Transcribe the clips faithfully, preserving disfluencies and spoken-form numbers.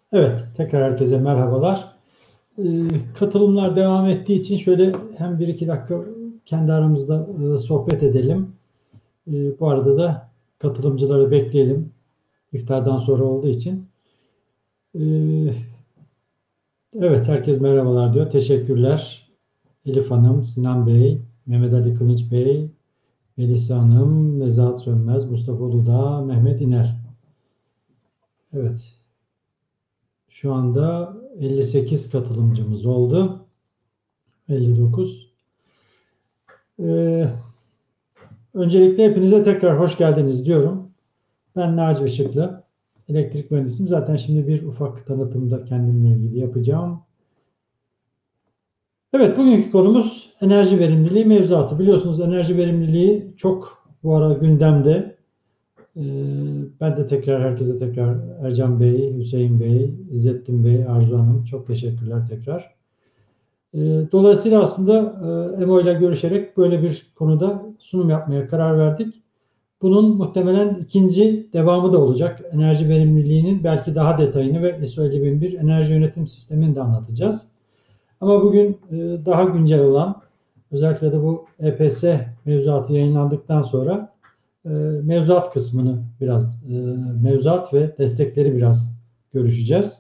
Evet, tekrar herkese merhabalar. Ee, katılımlar devam ettiği için şöyle hem bir iki dakika kendi aramızda e, sohbet edelim. Ee, bu arada da katılımcıları bekleyelim. İftardan sonra olduğu için. Ee, evet, herkes merhabalar diyor. Teşekkürler. Elif Hanım, Sinan Bey, Mehmet Ali Kılıç Bey, Melisa Hanım, Nezahat Sönmez, Mustafa Uludağ, Mehmet İner. Evet, şu anda elli sekiz katılımcımız oldu. elli dokuz. Ee, Öncelikle hepinize tekrar hoş geldiniz diyorum. Ben Naci Işıklı, elektrik mühendisiyim. Zaten şimdi bir ufak tanıtımda kendimle ilgili yapacağım. Evet, bugünkü konumuz enerji verimliliği mevzuatı. Biliyorsunuz enerji verimliliği çok bu ara gündemde. Ee, ben de tekrar herkese tekrar Ercan Bey, Hüseyin Bey, İzzettin Bey, Arzu Hanım çok teşekkürler tekrar. Ee, dolayısıyla aslında e, E M O ile görüşerek böyle bir konuda sunum yapmaya karar verdik. Bunun muhtemelen ikinci devamı da olacak. Enerji verimliliğinin belki daha detayını ve ISO elli bin bir enerji yönetim sistemini de anlatacağız. Ama bugün daha güncel olan, özellikle de bu E P S mevzuatı yayınlandıktan sonra mevzuat kısmını biraz, mevzuat ve destekleri biraz görüşeceğiz.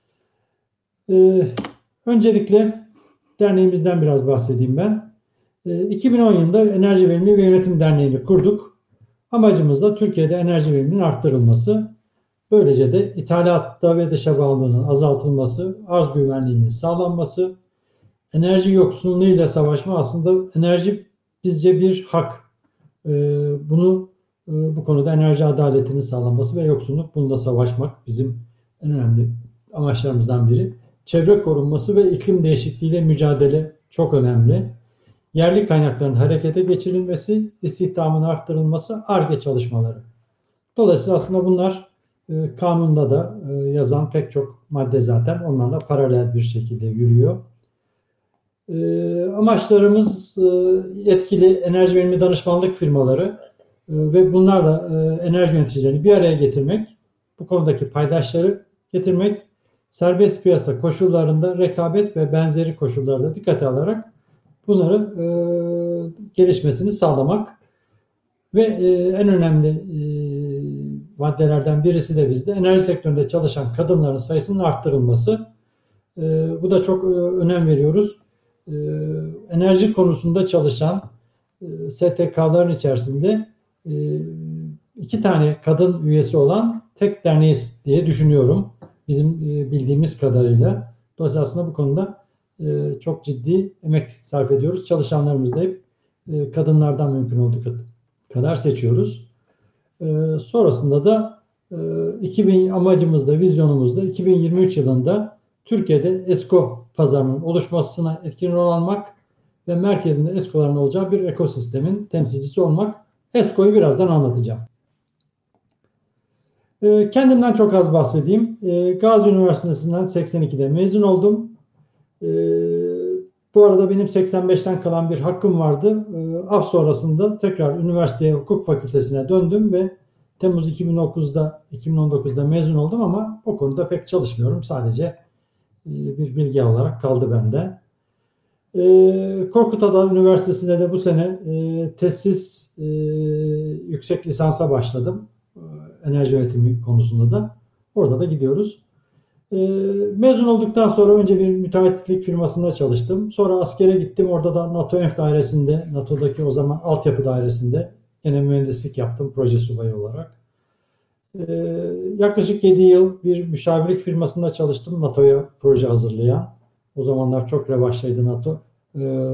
Öncelikle derneğimizden biraz bahsedeyim ben. iki bin on yılında Enerji Verimliliği ve Yönetim Derneği'ni kurduk. Amacımız da Türkiye'de enerji verimliliğinin arttırılması, böylece de ithalatta ve dışa bağımlılığının azaltılması, arz güvenliğinin sağlanması, enerji yoksunluğuyla savaşma. Aslında enerji bizce bir hak. Bunu bu konuda enerji adaletinin sağlanması ve yoksunluk, bununla savaşmak bizim en önemli amaçlarımızdan biri. Çevre korunması ve iklim değişikliğiyle mücadele çok önemli. Yerli kaynakların harekete geçirilmesi, istihdamın arttırılması, Ar-Ge çalışmaları. Dolayısıyla aslında bunlar e, kanunda da e, yazan pek çok madde zaten onlarla paralel bir şekilde yürüyor. E, amaçlarımız e, yetkili enerji verimli danışmanlık firmaları e, ve bunlarla e, enerji yöneticilerini bir araya getirmek, bu konudaki paydaşları getirmek, serbest piyasa koşullarında rekabet ve benzeri koşullarda dikkate alarak bunları e, gelişmesini sağlamak ve e, en önemli e, maddelerden birisi de bizde enerji sektöründe çalışan kadınların sayısının arttırılması. E, bu da çok e, önem veriyoruz. E, enerji konusunda çalışan e, S T K'ların içerisinde e, iki tane kadın üyesi olan tek derneğiz diye düşünüyorum. Bizim e, bildiğimiz kadarıyla. Dolayısıyla aslında bu konuda e, çok ciddi emek sarf ediyoruz. Çalışanlarımız da hep e, kadınlardan mümkün olduğu kadar seçiyoruz. E, sonrasında da e, iki bin amacımızda, vizyonumuzda iki bin yirmi üç yılında Türkiye'de ESCO pazarının oluşmasına etkin rol almak ve merkezinde ESCO'ların olacağı bir ekosistemin temsilcisi olmak. ESCO'yu birazdan anlatacağım. E, kendimden çok az bahsedeyim. E, Gazi Üniversitesi'nden seksen ikide mezun oldum. E, bu arada benim seksen beşten kalan bir hakkım vardı. E, af sonrasında tekrar üniversiteye, hukuk fakültesine döndüm ve Temmuz iki bin dokuzda, iki bin on dokuzda mezun oldum ama o konuda pek çalışmıyorum. Sadece e, bir bilgi olarak kaldı bende. E, Korkut Ata Üniversitesi'nde de bu sene e, tesis e, yüksek lisansa başladım. E, enerji yönetimi konusunda da. Orada da gidiyoruz. E, mezun olduktan sonra önce bir müteahhitlik firmasında çalıştım. Sonra askere gittim. Orada da NATO Enf dairesinde, NATO'daki o zaman altyapı dairesinde gene mühendislik yaptım proje subayı olarak. E, yaklaşık yedi yıl bir müşavirlik firmasında çalıştım. NATO'ya proje hazırlayan. O zamanlar çok revaçtaydı NATO. E,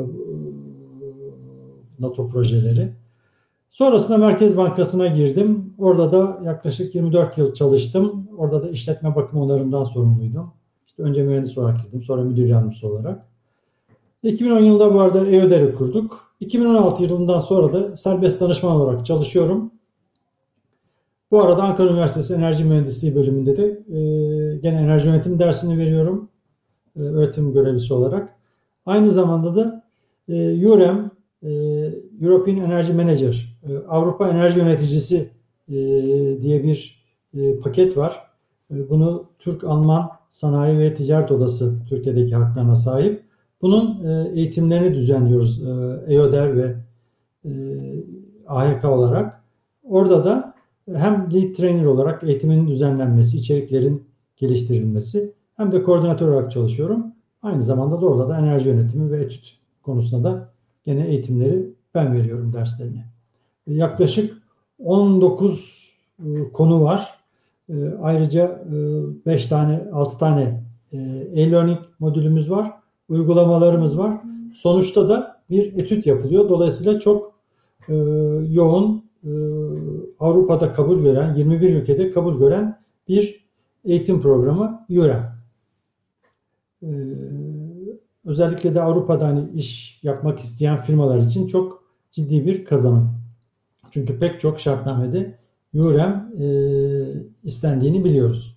NATO projeleri. Sonrasında Merkez Bankası'na girdim. Orada da yaklaşık yirmi dört yıl çalıştım. Orada da işletme bakım onarımdan sorumluydum. İşte önce mühendis olarak girdim, sonra müdür yardımcısı olarak. iki bin on yılında bu arada E Ö D Er'i kurduk. iki bin on altı yılından sonra da serbest danışman olarak çalışıyorum. Bu arada Ankara Üniversitesi Enerji Mühendisliği bölümünde de e, gene enerji yönetim dersini veriyorum. E, öğretim görevlisi olarak. Aynı zamanda da e, U R E M, e, European Energy Manager, e, Avrupa Enerji Yöneticisi e, diye bir e, paket var. E, bunu Türk-Alman Sanayi ve Ticaret Odası Türkiye'deki haklarına sahip. Bunun e, eğitimlerini düzenliyoruz e, EODER ve e, A H K olarak. Orada da hem lead trainer olarak eğitimin düzenlenmesi, içeriklerin geliştirilmesi hem de koordinatör olarak çalışıyorum. Aynı zamanda da orada da enerji yönetimi ve etüt konusunda da gene eğitimleri ben veriyorum derslerini. Yaklaşık on dokuz e, konu var. E, ayrıca beş tane, altı tane e, e-learning modülümüz var. Uygulamalarımız var. Sonuçta da bir etüt yapılıyor. Dolayısıyla çok e, yoğun e, Avrupa'da kabul gören, yirmi bir ülkede kabul gören bir eğitim programı U R E M. E, özellikle de Avrupa'da hani iş yapmak isteyen firmalar için çok ciddi bir kazanım. Çünkü pek çok şartnamede U R E M e, istendiğini biliyoruz.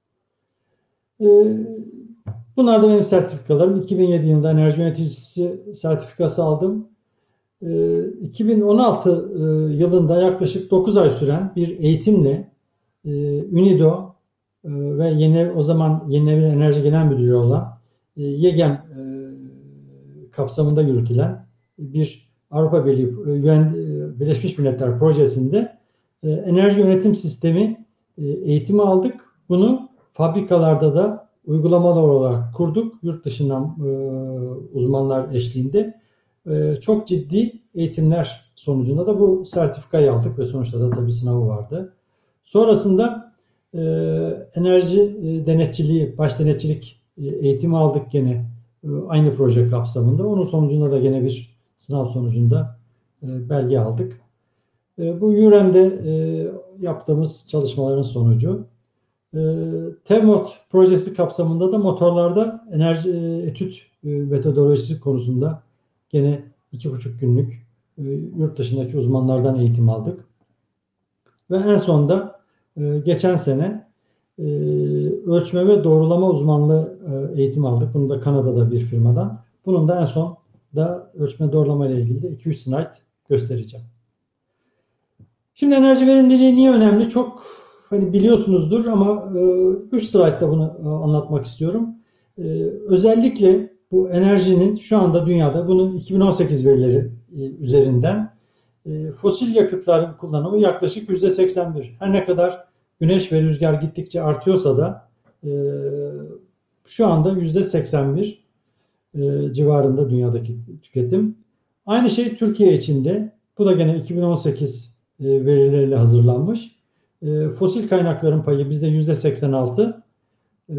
E, bunlar da benim sertifikalarım. iki bin yedi yılında enerji yöneticisi sertifikası aldım. E, iki bin on altı e, yılında yaklaşık dokuz ay süren bir eğitimle e, UNIDO e, ve yeni o zaman Yenilenebilir Enerji Genel Müdürü olan e, YEGEM e, kapsamında yürütülen bir Avrupa Birliği e, Birleşmiş Milletler projesinde e, enerji yönetim sistemi e, eğitimi aldık. Bunu fabrikalarda da uygulamalar olarak kurduk. Yurt dışından e, uzmanlar eşliğinde. E, çok ciddi eğitimler sonucunda da bu sertifikayı aldık ve sonuçta da tabii sınavı vardı. Sonrasında e, enerji e, denetçiliği, baş denetçilik e, eğitimi aldık gene e, aynı proje kapsamında. Onun sonucunda da gene bir sınav sonucunda e, belge aldık. E, bu U R E M'de e, yaptığımız çalışmaların sonucu. E, TEVMOT projesi kapsamında da motorlarda enerji e, etüt e, metodolojisi konusunda gene iki buçuk günlük e, yurt dışındaki uzmanlardan eğitim aldık. Ve en sonunda e, geçen sene e, ölçme ve doğrulama uzmanlığı e, eğitim aldık. Bunu da Kanada'da bir firmadan. Bunun da en son da ölçme doğrulama ile ilgili de iki üç slide göstereceğim. Şimdi enerji verimliliği niye önemli? Çok hani biliyorsunuzdur ama üç slaytta bunu e, anlatmak istiyorum. E, özellikle bu enerjinin şu anda dünyada bunun iki bin on sekiz verileri e, üzerinden e, fosil yakıtların kullanımı yaklaşık yüzde seksen bir. Her ne kadar güneş ve rüzgar gittikçe artıyorsa da e, şu anda yüzde seksen bir e, civarında dünyadaki tüketim. Aynı şey Türkiye için de. Bu da gene iki bin on sekiz verileriyle hazırlanmış. E, fosil kaynakların payı bizde yüzde seksen altı e,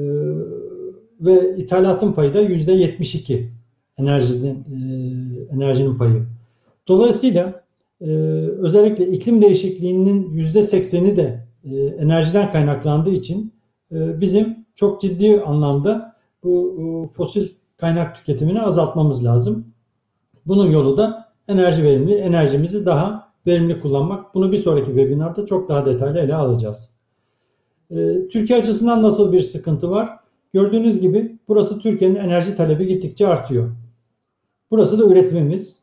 ve ithalatın payı da yüzde yetmiş iki enerjinin e, enerjinin payı. Dolayısıyla e, özellikle iklim değişikliğinin yüzde sekseni de e, enerjiden kaynaklandığı için e, bizim çok ciddi anlamda bu e, fosil kaynak tüketimini azaltmamız lazım. Bunun yolu da enerji verimli, enerjimizi daha verimli kullanmak. Bunu bir sonraki webinarda çok daha detaylı ele alacağız. Ee, Türkiye açısından nasıl bir sıkıntı var? Gördüğünüz gibi burası Türkiye'nin enerji talebi gittikçe artıyor. Burası da üretimimiz.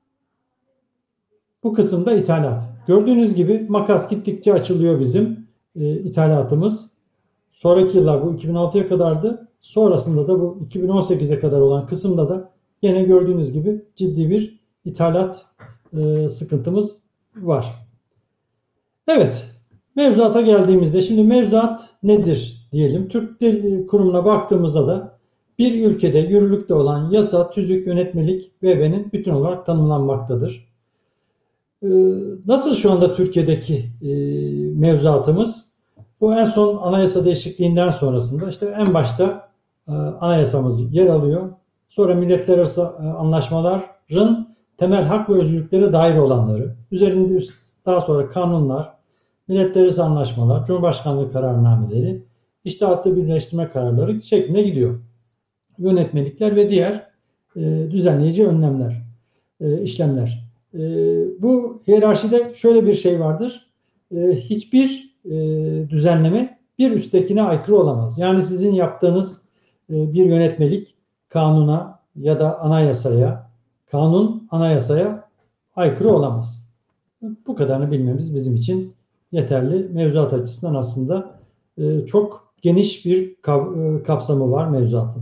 Bu kısımda ithalat. Gördüğünüz gibi makas gittikçe açılıyor bizim e, ithalatımız. Sonraki yıllar bu iki bin altıya kadardı. Sonrasında da bu iki bin on sekize kadar olan kısımda da yine gördüğünüz gibi ciddi bir ithalat e, sıkıntımız var. Evet, mevzuata geldiğimizde şimdi mevzuat nedir diyelim. Türk Dil Kurumu'na baktığımızda da bir ülkede yürürlükte olan yasa, tüzük, yönetmelik V E B'nin bütün olarak tanımlanmaktadır. E, nasıl şu anda Türkiye'deki e, mevzuatımız? Bu en son anayasa değişikliğinden sonrasında işte en başta e, anayasamız yer alıyor. Sonra milletler arası anlaşmaların temel hak ve özgürlüklere dair olanları, üzerinde daha sonra kanunlar, milletler arası anlaşmalar, Cumhurbaşkanlığı kararnameleri, içtihatlı birleştirme kararları şeklinde gidiyor. Yönetmelikler ve diğer e, düzenleyici önlemler, e, işlemler. E, bu hiyerarşide şöyle bir şey vardır. E, hiçbir e, düzenleme bir üsttekine aykırı olamaz. Yani sizin yaptığınız e, bir yönetmelik kanuna ya da anayasaya, kanun anayasaya aykırı olamaz. Bu kadarını bilmemiz bizim için yeterli. Mevzuat açısından aslında e, çok geniş bir kapsamı var mevzuatın.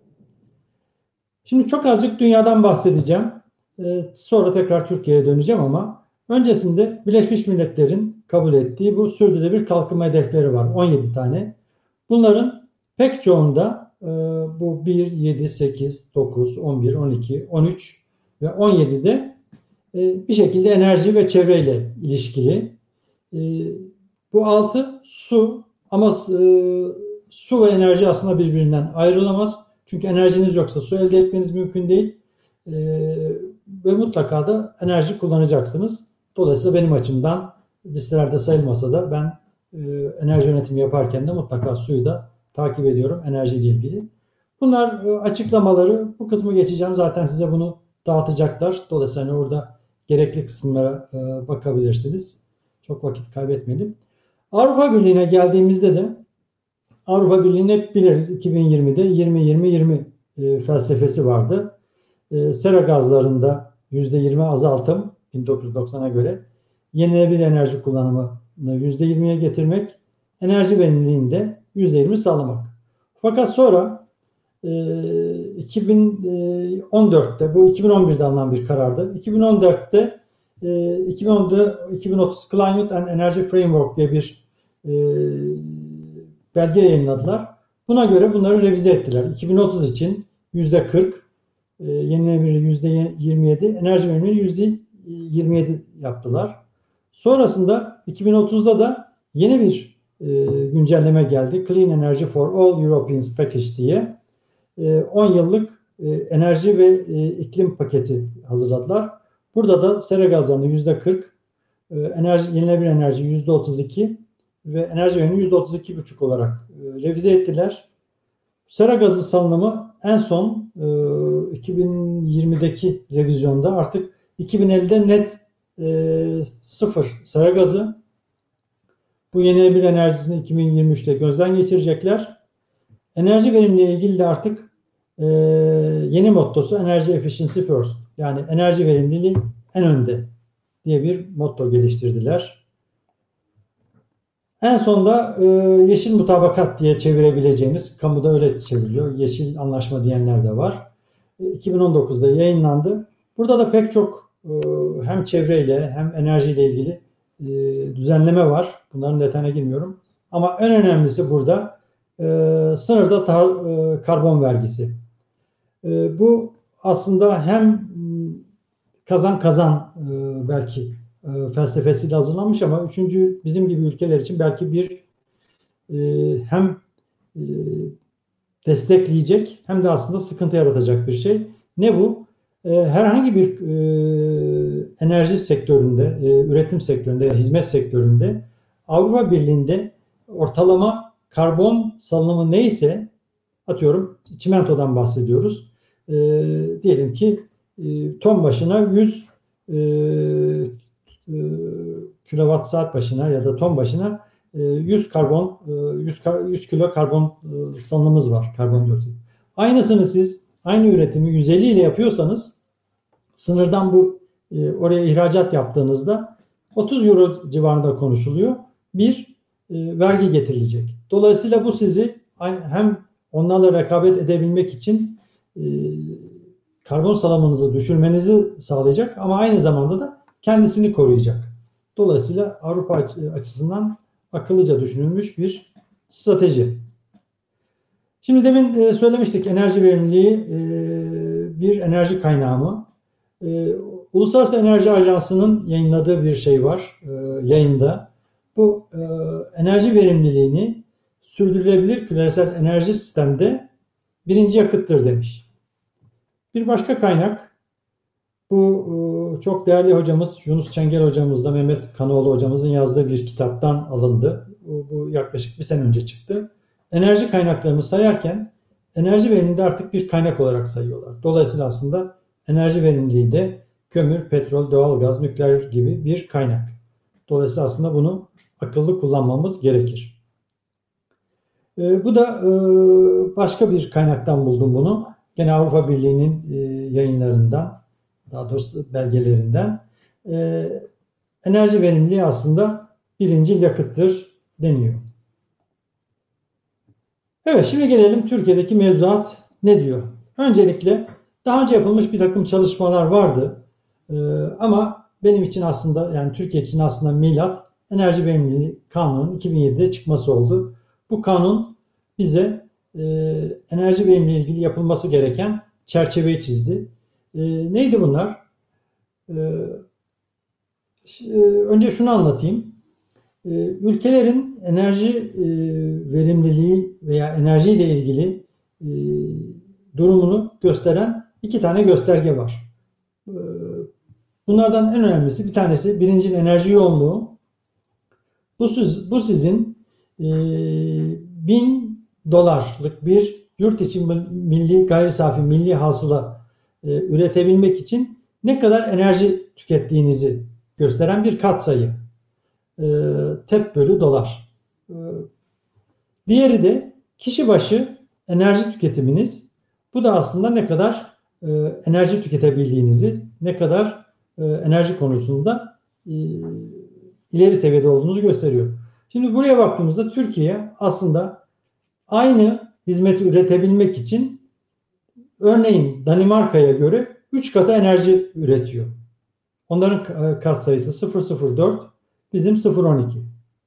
Şimdi çok azıcık dünyadan bahsedeceğim. Sonra tekrar Türkiye'ye döneceğim ama öncesinde Birleşmiş Milletler'in kabul ettiği bu sürdürülebilir kalkınma hedefleri var. on yedi tane. Bunların pek çoğunda bu bir, yedi, sekiz, dokuz, on bir, on iki, on üç ve on yedide bir şekilde enerji ve çevreyle ilişkili. Bu altı su ama su ve enerji aslında birbirinden ayrılamaz. Çünkü enerjiniz yoksa su elde etmeniz mümkün değil. Ve mutlaka da enerji kullanacaksınız. Dolayısıyla benim açımdan listelerde sayılmasa da ben enerji yönetimi yaparken de mutlaka suyu da takip ediyorum enerjiyle ilgili. Bunlar açıklamaları, bu kısmı geçeceğim. Zaten size bunu dağıtacaklar. Dolayısıyla hani orada gerekli kısımlara bakabilirsiniz. Çok vakit kaybetmeyelim. Avrupa Birliği'ne geldiğimizde de Avrupa Birliği'ni hep biliriz. iki bin yirmide yirmi yirmi yirmi felsefesi vardı. Sera gazlarında yüzde yirmi azaltım bin dokuz yüz doksana göre, yenilenebilir enerji kullanımını yüzde yirmiye getirmek, enerji verimliliğinde yüzde yirmi sağlamak. Fakat sonra iki bin on dörtte, bu iki bin on birde alınan bir karardı. iki bin on dörtte iki bin on'da iki bin otuz Climate and Energy Framework diye bir belge yayınladılar. Buna göre bunları revize ettiler. iki bin otuz için yüzde kırk, yenilenebilir yüzde yirmi yedi, enerji verimliliği yüzde yirmi yedi yaptılar. Sonrasında iki bin otuzda da yeni bir e, güncelleme geldi. Clean Energy for All Europeans Package diye e, on yıllık e, enerji ve e, iklim paketi hazırladılar. Burada da sera gazlarını yüzde kırk, e, enerji, yenilenebilir enerji yüzde otuz iki ve enerji verimliliği yüzde otuz iki buçuk olarak e, revize ettiler. Sera gazı salınımı en son e, iki bin yirmideki revizyonda artık iki bin ellide net e, sıfır sera gazı. Bu yenilenebilir enerjisini iki bin yirmi üçte gözden geçirecekler. Enerji verimliliği ile ilgili de artık e, yeni mottosu Energy Efficiency First. Yani enerji verimliliği en önde diye bir motto geliştirdiler. En sonda e, yeşil mutabakat diye çevirebileceğimiz, kamuda öyle çevriliyor, yeşil anlaşma diyenler de var. E, iki bin on dokuzda yayınlandı. Burada da pek çok e, hem çevreyle hem enerjiyle ilgili e, düzenleme var. Bunların detayına girmiyorum. Ama en önemlisi burada e, sınırda tar, e, karbon vergisi. E, bu aslında hem kazan kazan e, belki felsefesiyle hazırlanmış ama üçüncü bizim gibi ülkeler için belki bir e, hem e, destekleyecek hem de aslında sıkıntı yaratacak bir şey. Ne bu? E, herhangi bir e, enerji sektöründe, e, üretim sektöründe ya hizmet sektöründe Avrupa Birliği'nde ortalama karbon salınımı neyse, atıyorum çimentodan bahsediyoruz. E, diyelim ki e, ton başına yüz e, kilowatt saat başına ya da ton başına yüz karbon yüz kilo karbon salınımımız var, karbondioksit. Aynısını siz aynı üretimi yüz elli ile yapıyorsanız sınırdan bu oraya ihracat yaptığınızda otuz euro civarında konuşuluyor. Bir vergi getirilecek. Dolayısıyla bu sizi hem onlarla rekabet edebilmek için karbon salımınızı düşürmenizi sağlayacak ama aynı zamanda da kendisini koruyacak. Dolayısıyla Avrupa açısından akıllıca düşünülmüş bir strateji. Şimdi demin söylemiştik, enerji verimliliği bir enerji kaynağı mı? Uluslararası Enerji Ajansı'nın yayınladığı bir şey var yayında. Bu enerji verimliliğini sürdürülebilir küresel enerji sistemde birinci yakıttır demiş. Bir başka kaynak, bu çok değerli hocamız Yunus Çengel hocamızla Mehmet Kanaoğlu hocamızın yazdığı bir kitaptan alındı. Bu, bu yaklaşık bir sene önce çıktı. Enerji kaynaklarını sayarken enerji verimliliğini de artık bir kaynak olarak sayıyorlar. Dolayısıyla aslında enerji verimliliği de kömür, petrol, doğalgaz, nükleer gibi bir kaynak. Dolayısıyla aslında bunu akıllı kullanmamız gerekir. E, bu da e, başka bir kaynaktan buldum bunu. Gene Avrupa Birliği'nin e, yayınlarından, daha doğrusu belgelerinden. E, enerji verimliliği aslında birinci yakıttır deniyor. Evet, şimdi gelelim Türkiye'deki mevzuat ne diyor? Öncelikle daha önce yapılmış bir takım çalışmalar vardı. Ee, ama benim için aslında yani Türkiye için aslında milat Enerji Verimliliği Kanunu'nun iki bin yedide çıkması oldu. Bu kanun bize e, enerji verimliliği ilgili yapılması gereken çerçeveyi çizdi. E, neydi bunlar? E, Önce şunu anlatayım. Ee, ülkelerin enerji e, verimliliği veya enerjiyle ilgili e, durumunu gösteren iki tane gösterge var. Ee, bunlardan en önemlisi bir tanesi birincil enerji yoğunluğu. Bu, siz, bu sizin e, bin dolarlık bir yurt içi milli gayri safi milli hasıla e, üretebilmek için ne kadar enerji tükettiğinizi gösteren bir katsayı. E, tep bölü dolar. E, diğeri de kişi başı enerji tüketiminiz. Bu da aslında ne kadar e, enerji tüketebildiğinizi, ne kadar e, enerji konusunda e, ileri seviyede olduğunuzu gösteriyor. Şimdi buraya baktığımızda Türkiye aslında aynı hizmeti üretebilmek için örneğin Danimarka'ya göre üç katı enerji üretiyor. Onların katsayısı sıfır virgül sıfır dört, bizim sıfır virgül on iki.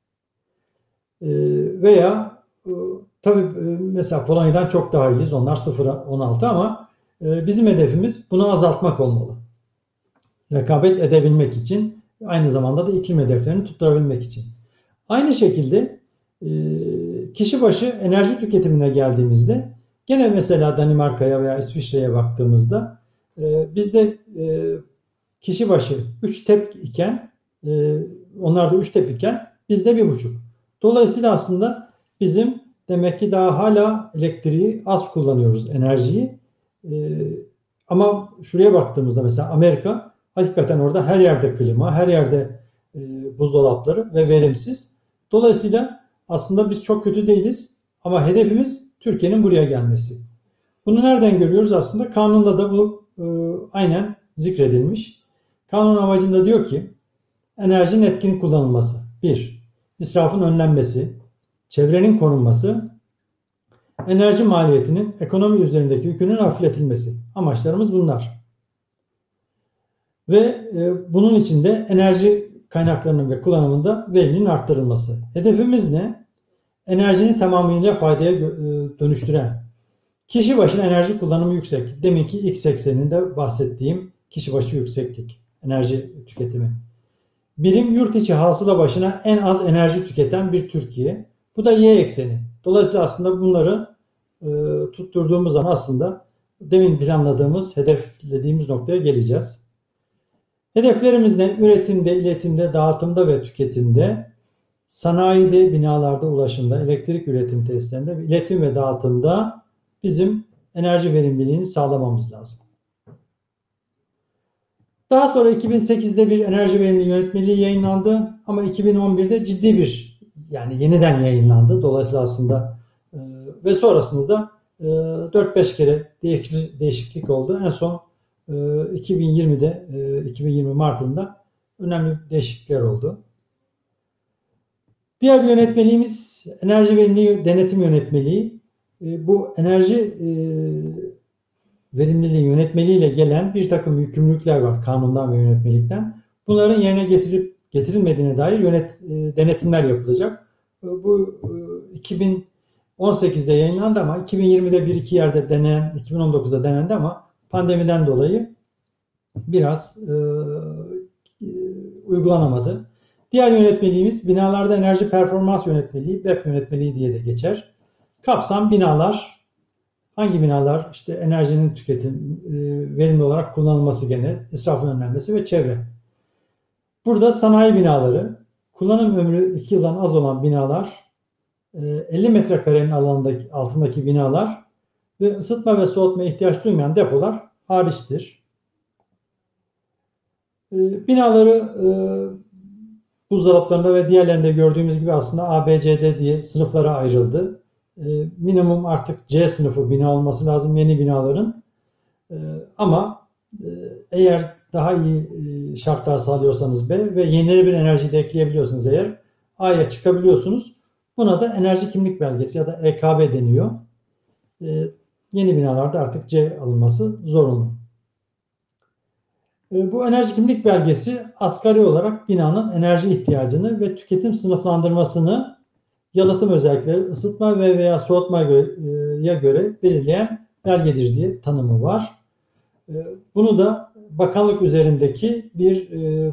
Ee, veya e, tabii e, mesela Polonya'dan çok daha iyiyiz. Onlar sıfır virgül on altı ama e, bizim hedefimiz bunu azaltmak olmalı. Rekabet edebilmek için, aynı zamanda da iklim hedeflerini tutturabilmek için. Aynı şekilde e, kişi başı enerji tüketimine geldiğimizde gene mesela Danimarka'ya veya İsviçre'ye baktığımızda e, bizde e, kişi başı üç tep iken e, onlar da üç tep iken bizde bir buçuk. Dolayısıyla aslında bizim demek ki daha hala elektriği az kullanıyoruz, enerjiyi. E, ama şuraya baktığımızda mesela Amerika hakikaten orada her yerde klima, her yerde e, buzdolapları ve verimsiz. Dolayısıyla aslında biz çok kötü değiliz ama hedefimiz Türkiye'nin buraya gelmesi. Bunu nereden görüyoruz? Aslında kanunda da bu e, aynen zikredilmiş. Kanun amacında diyor ki enerjinin etkin kullanılması. bir. İsrafın önlenmesi, çevrenin korunması, enerji maliyetinin ekonomi üzerindeki yükünün hafifletilmesi. Amaçlarımız bunlar. Ve e, bunun için de enerji kaynaklarının ve kullanımında verimliliğin arttırılması. Hedefimiz ne? Enerjinin tamamıyla faydaya e, dönüştüren, kişi başına enerji kullanımı yüksek. Deminki X ekseninde bahsettiğim kişi başı yükseklik, enerji tüketimi. Birim yurt içi hasıla başına en az enerji tüketen bir Türkiye. Bu da Y ekseni. Dolayısıyla aslında bunları e, tutturduğumuz zaman aslında demin planladığımız, hedeflediğimiz noktaya geleceğiz. Hedeflerimiz ne? Üretimde, iletimde, dağıtımda ve tüketimde, sanayide, binalarda, ulaşımda, elektrik üretim tesislerinde, iletim ve dağıtımda bizim enerji verimliliğini sağlamamız lazım. Daha sonra iki bin sekizde bir enerji verimliliği yönetmeliği yayınlandı ama iki bin on birde ciddi bir yani yeniden yayınlandı. Dolayısıyla aslında e, ve sonrasında da e, dört beş kere değişiklik oldu. En son e, iki bin yirmide e, iki bin yirmi Mart'ında önemli değişiklikler oldu. Diğer bir yönetmeliğimiz enerji verimliliği denetim yönetmeliği. E, bu enerji e, verimliliği yönetmeliğiyle gelen bir takım yükümlülükler var kanundan ve yönetmelikten. Bunların yerine getirip getirilmediğine dair yönet, e, denetimler yapılacak. E, bu e, iki bin on sekizde yayınlandı ama iki bin yirmide bir iki yerde denen, iki bin on dokuzda denendi ama pandemiden dolayı biraz e, e, uygulanamadı. Diğer yönetmeliğimiz binalarda enerji performans yönetmeliği, B E P yönetmeliği diye de geçer. Kapsam binalar, hangi binalar işte enerjinin tüketim e, verimli olarak kullanılması gene, israfın önlenmesi ve çevre. Burada sanayi binaları, kullanım ömrü iki yıldan az olan binalar, e, elli metrekarenin alanındaki, altındaki binalar ve ısıtma ve soğutma ihtiyaç duymayan depolar hariçtir. E, binaları e, buzdolaplarında ve diğerlerinde gördüğümüz gibi aslında A, B, C, D diye sınıflara ayrıldı. E, minimum artık C sınıfı bina olması lazım yeni binaların. E, ama e, eğer daha iyi e, şartlar sağlıyorsanız B ve yenilenebilir enerjiyi de ekleyebiliyorsanız eğer A'ya çıkabiliyorsunuz. Buna da enerji kimlik belgesi ya da E K B deniyor. E, yeni binalarda artık C alınması zorunlu. E, bu enerji kimlik belgesi asgari olarak binanın enerji ihtiyacını ve tüketim sınıflandırmasını yalıtım özellikleri, ısıtma ve veya soğutmaya göre belirleyen belgedir diye tanımı var. Bunu da bakanlık üzerindeki bir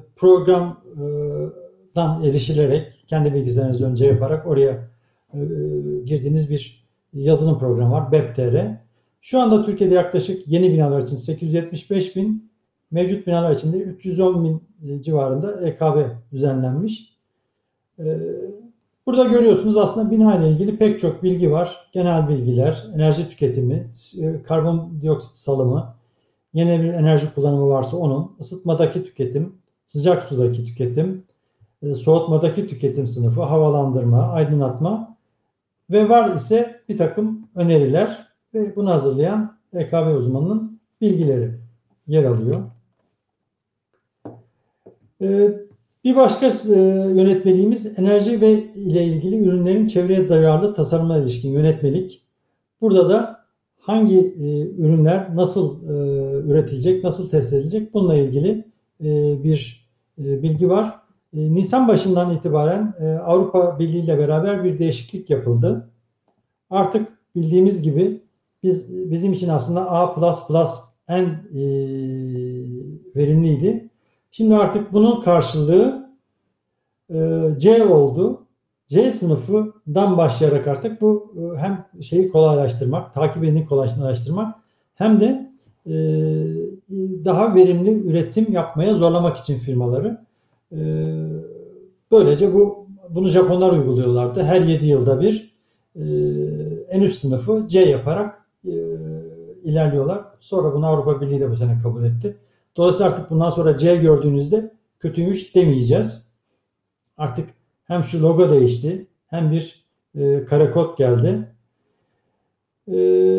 programdan erişilerek, kendi bilgisayarınızı önce yaparak oraya girdiğiniz bir yazılım programı var, B E P T R. Şu anda Türkiye'de yaklaşık yeni binalar için sekiz yüz yetmiş beş bin, mevcut binalar için de üç yüz on bin civarında E K B düzenlenmiş. Burada görüyorsunuz aslında bina ile ilgili pek çok bilgi var. Genel bilgiler, enerji tüketimi, karbondioksit salımı, yenilenebilir enerji kullanımı varsa onun, ısıtmadaki tüketim, sıcak sudaki tüketim, soğutmadaki tüketim sınıfı, havalandırma, aydınlatma ve var ise bir takım öneriler ve bunu hazırlayan E K B uzmanının bilgileri yer alıyor. Bir başka yönetmeliğimiz enerji ve ile ilgili ürünlerin çevreye duyarlı tasarımına ilişkin yönetmelik. Burada da hangi ürünler nasıl üretilecek, nasıl test edilecek bununla ilgili bir bilgi var. Nisan başından itibaren Avrupa Birliği ile beraber bir değişiklik yapıldı. Artık bildiğimiz gibi biz bizim için aslında A++ en verimliydi. Şimdi artık bunun karşılığı C oldu. C sınıfından başlayarak artık bu hem şeyi kolaylaştırmak, takip edilini kolaylaştırmak hem de daha verimli üretim yapmaya zorlamak için firmaları. Böylece bu bunu Japonlar uyguluyorlardı. Her yedi yılda bir en üst sınıfı C yaparak ilerliyorlar. Sonra bunu Avrupa Birliği de bu sene kabul etti. Dolayısıyla artık bundan sonra C gördüğünüzde kötüymüş demeyeceğiz. Artık hem şu logo değişti, hem bir e, kare kod geldi. E,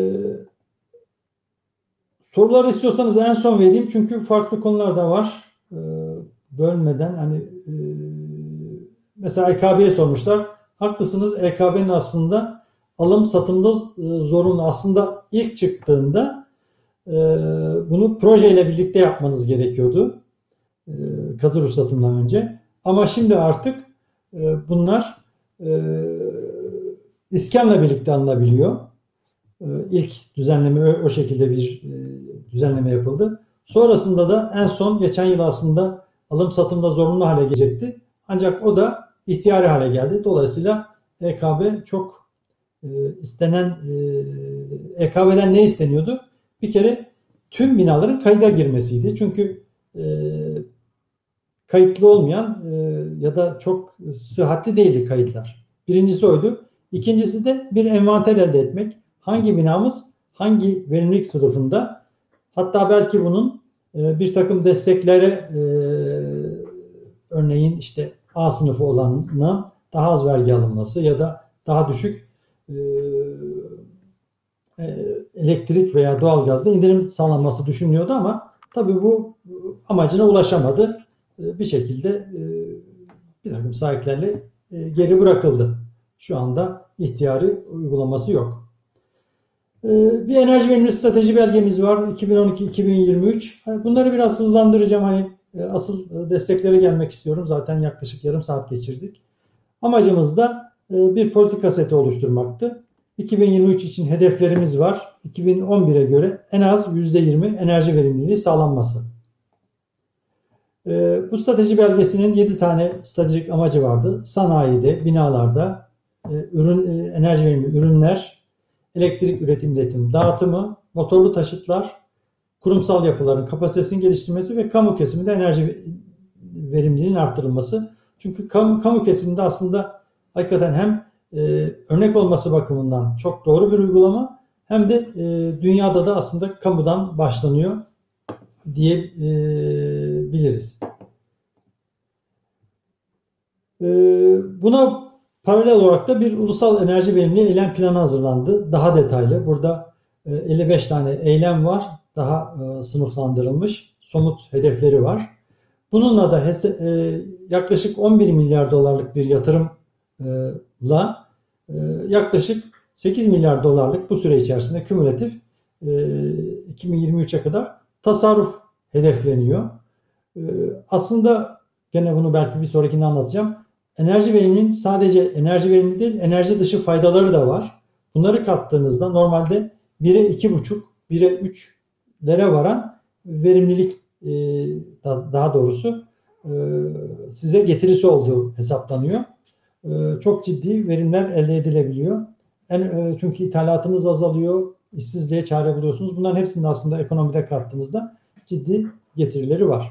sorular istiyorsanız en son vereyim çünkü farklı konular da var. E, bölmeden hani e, mesela E K B'ye sormuşlar. Haklısınız, E K B'nin aslında alım satımda e, zorunlu. Aslında ilk çıktığında e, bunu projeyle birlikte yapmanız gerekiyordu. E, kazı ruhsatından önce. Ama şimdi artık e, bunlar e, iskanla birlikte alınabiliyor. E, ilk düzenleme o, o şekilde bir e, düzenleme yapıldı. Sonrasında da en son geçen yıl aslında alım satımda zorunlu hale gelecekti. Ancak o da ihtiyari hale geldi. Dolayısıyla E K B çok e, istenen e, E K B'den ne isteniyordu? Bir kere tüm binaların kayda girmesiydi. Çünkü e, kayıtlı olmayan e, ya da çok sıhhatli değildi kayıtlar. Birincisi oydu. İkincisi de bir envanter elde etmek. Hangi binamız hangi verimlilik sınıfında, hatta belki bunun e, bir takım desteklere e, örneğin işte A sınıfı olanına daha az vergi alınması ya da daha düşük e, e, elektrik veya doğalgazda indirim sağlanması düşünülüyordu ama tabii bu amacına ulaşamadı. Bir şekilde bir takım sahiplerle geri bırakıldı. Şu anda ihtiyari uygulaması yok. Bir enerji verimli strateji belgemiz var. iki bin on iki iki bin yirmi üç. Bunları biraz hızlandıracağım. Hani asıl desteklere gelmek istiyorum. Zaten yaklaşık yarım saat geçirdik. Amacımız da bir politika seti oluşturmaktı. iki bin yirmi üç için hedeflerimiz var. iki bin on bire göre en az yüzde yirmi enerji verimliliği sağlanması. Bu strateji belgesinin yedi tane stratejik amacı vardı. Sanayide, binalarda, ürün, enerji verimli ürünler, elektrik üretim, iletim, dağıtımı, motorlu taşıtlar, kurumsal yapıların kapasitesini geliştirmesi ve kamu kesiminde enerji verimliliğinin arttırılması. Çünkü kamu, kamu kesiminde aslında hakikaten hem e, örnek olması bakımından çok doğru bir uygulama hem de e, dünyada da aslında kamudan başlanıyor diyebiliriz. E, buna paralel olarak da bir ulusal enerji verimliliği eylem planı hazırlandı. Daha detaylı. Burada e, elli beş tane eylem var. Daha e, sınıflandırılmış. Somut hedefleri var. Bununla da e, yaklaşık on bir milyar dolarlık bir yatırımla yaklaşık sekiz milyar dolarlık bu süre içerisinde kümülatif iki bin yirmi üçe kadar tasarruf hedefleniyor. Aslında gene bunu belki bir sonrakinde anlatacağım. Enerji veriminin sadece enerji verimi değil, enerji dışı faydaları da var. Bunları kattığınızda normalde bire iki buçuk, bire üçlere varan verimlilik, daha doğrusu size getirisi olduğu hesaplanıyor. Çok ciddi verimler elde edilebiliyor. Çünkü ithalatınız azalıyor, işsizliğe çare buluyorsunuz. Bunların hepsini aslında ekonomide kattığınızda ciddi getirileri var.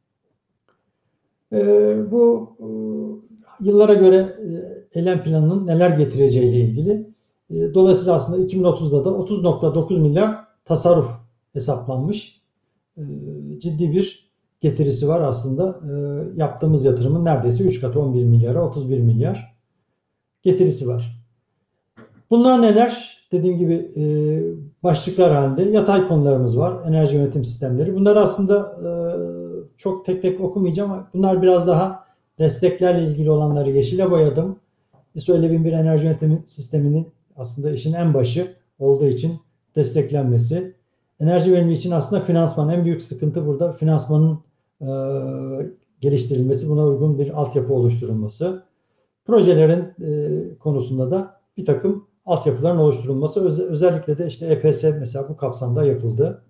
Bu yıllara göre eylem planının neler getireceği ile ilgili. Dolayısıyla aslında iki bin otuzda da otuz nokta dokuz milyar tasarruf hesaplanmış. Ciddi bir getirisi var aslında. Yaptığımız yatırımın neredeyse üç katı, on bir milyara, otuz bir milyar getirisi var. Bunlar neler? Dediğim gibi başlıklar halinde yatay konularımız var. Enerji yönetim sistemleri. Bunlar aslında çok tek tek okumayacağım ama bunlar biraz daha desteklerle ilgili olanları yeşile boyadım. ISO elli bin bir enerji yönetim sisteminin aslında işin en başı olduğu için desteklenmesi. Enerji verimi için aslında finansman. En büyük sıkıntı burada finansmanın e, geliştirilmesi, buna uygun bir altyapı oluşturulması. Projelerin e, konusunda da bir takım altyapıların oluşturulması. Öz, özellikle de işte E P S mesela bu kapsamda yapıldı.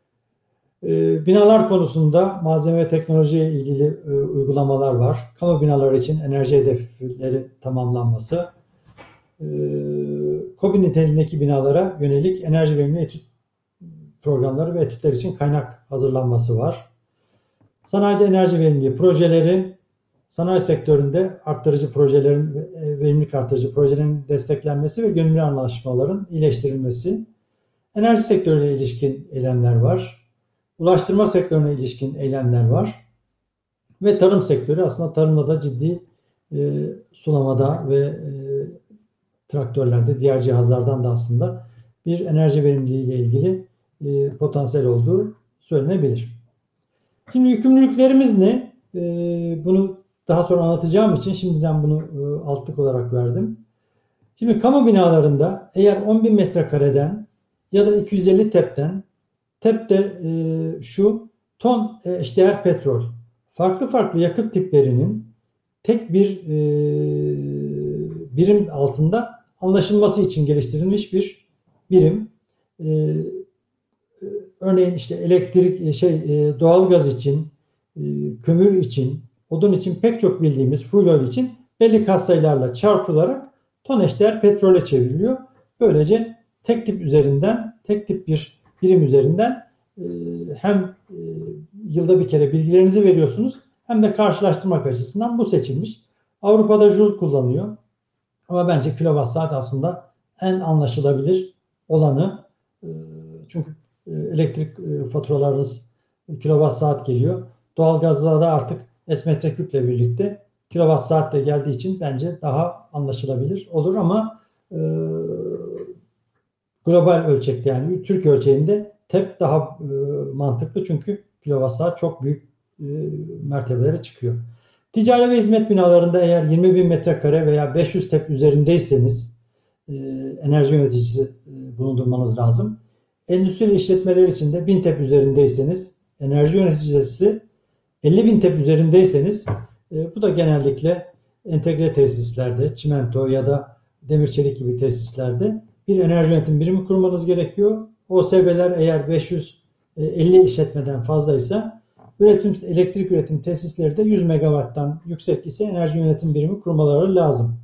E, binalar konusunda malzeme ve teknolojiye ilgili e, uygulamalar var. Kamu binaları için enerji hedefleri tamamlanması. E, KOBİ niteliğindeki binalara yönelik enerji verimli etüt programları ve etütler için kaynak hazırlanması var. Sanayide enerji verimliliği projeleri, sanayi sektöründe arttırıcı projelerin, verimlilik arttırıcı projelerin desteklenmesi ve gönüllü anlaşmaların iyileştirilmesi. Enerji sektörüne ilişkin eylemler var. Ulaştırma sektörüne ilişkin eylemler var. Ve tarım sektörü, aslında tarımda da ciddi e, sulamada ve e, traktörlerde, diğer cihazlardan da aslında bir enerji verimliliği ile ilgili e, potansiyel olduğu söylenebilir. Şimdi yükümlülüklerimiz ne? E, bunu daha sonra anlatacağım için şimdiden bunu e, altlık olarak verdim. Şimdi kamu binalarında eğer on bin metrekareden ya da iki yüz elli tepten, tepte e, şu ton e, eşdeğer petrol, farklı farklı yakıt tiplerinin tek bir e, birim altında anlaşılması için geliştirilmiş bir birim. E, örneğin işte elektrik, şey, e, doğalgaz için, e, kömür için, odun için, pek çok bildiğimiz fuel oil için belli katsayılarla çarpılarak ton eşdeğer petrole çevriliyor. Böylece tek tip üzerinden, tek tip bir birim üzerinden e, hem e, yılda bir kere bilgilerinizi veriyorsunuz hem de karşılaştırmak açısından bu seçilmiş. Avrupa'da Joule kullanıyor. Ama bence kilowatt saat aslında en anlaşılabilir olanı. E, çünkü e, elektrik e, faturalarınız kilowatt saat geliyor. Doğalgazda da artık S metreküple birlikte kilowatt saat de geldiği için bence daha anlaşılabilir olur ama e, global ölçekte, yani Türk ölçeğinde tep daha e, mantıklı çünkü kilowatt saat çok büyük e, mertebelere çıkıyor. Ticari ve hizmet binalarında eğer yirmi bin metrekare veya beş yüz tep üzerindeyseniz e, enerji yöneticisi e, bulundurmanız lazım. Endüstri işletmeler için de bin tep üzerindeyseniz enerji yöneticisi, elli bin tep üzerindeyseniz e, bu da genellikle entegre tesislerde, çimento ya da demir çelik gibi tesislerde bir enerji yönetim birimi kurmanız gerekiyor. O S B'ler eğer beş yüz elli işletmeden fazlaysa, üretim, elektrik üretim tesisleri de yüz megawatttan yüksek ise enerji yönetim birimi kurmaları lazım.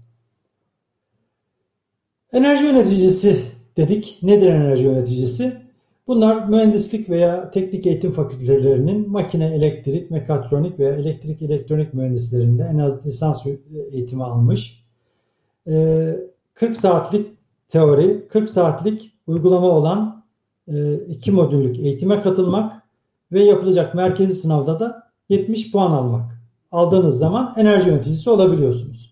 Enerji yöneticisi dedik. Nedir enerji yöneticisi? Bunlar mühendislik veya teknik eğitim fakültelerinin makine, elektrik, mekatronik veya elektrik elektronik mühendislerinde en az lisans eğitimi almış. kırk saatlik teori, kırk saatlik uygulama olan iki modüllük eğitime katılmak ve yapılacak merkezi sınavda da yetmiş puan almak. Aldığınız zaman enerji yöneticisi olabiliyorsunuz.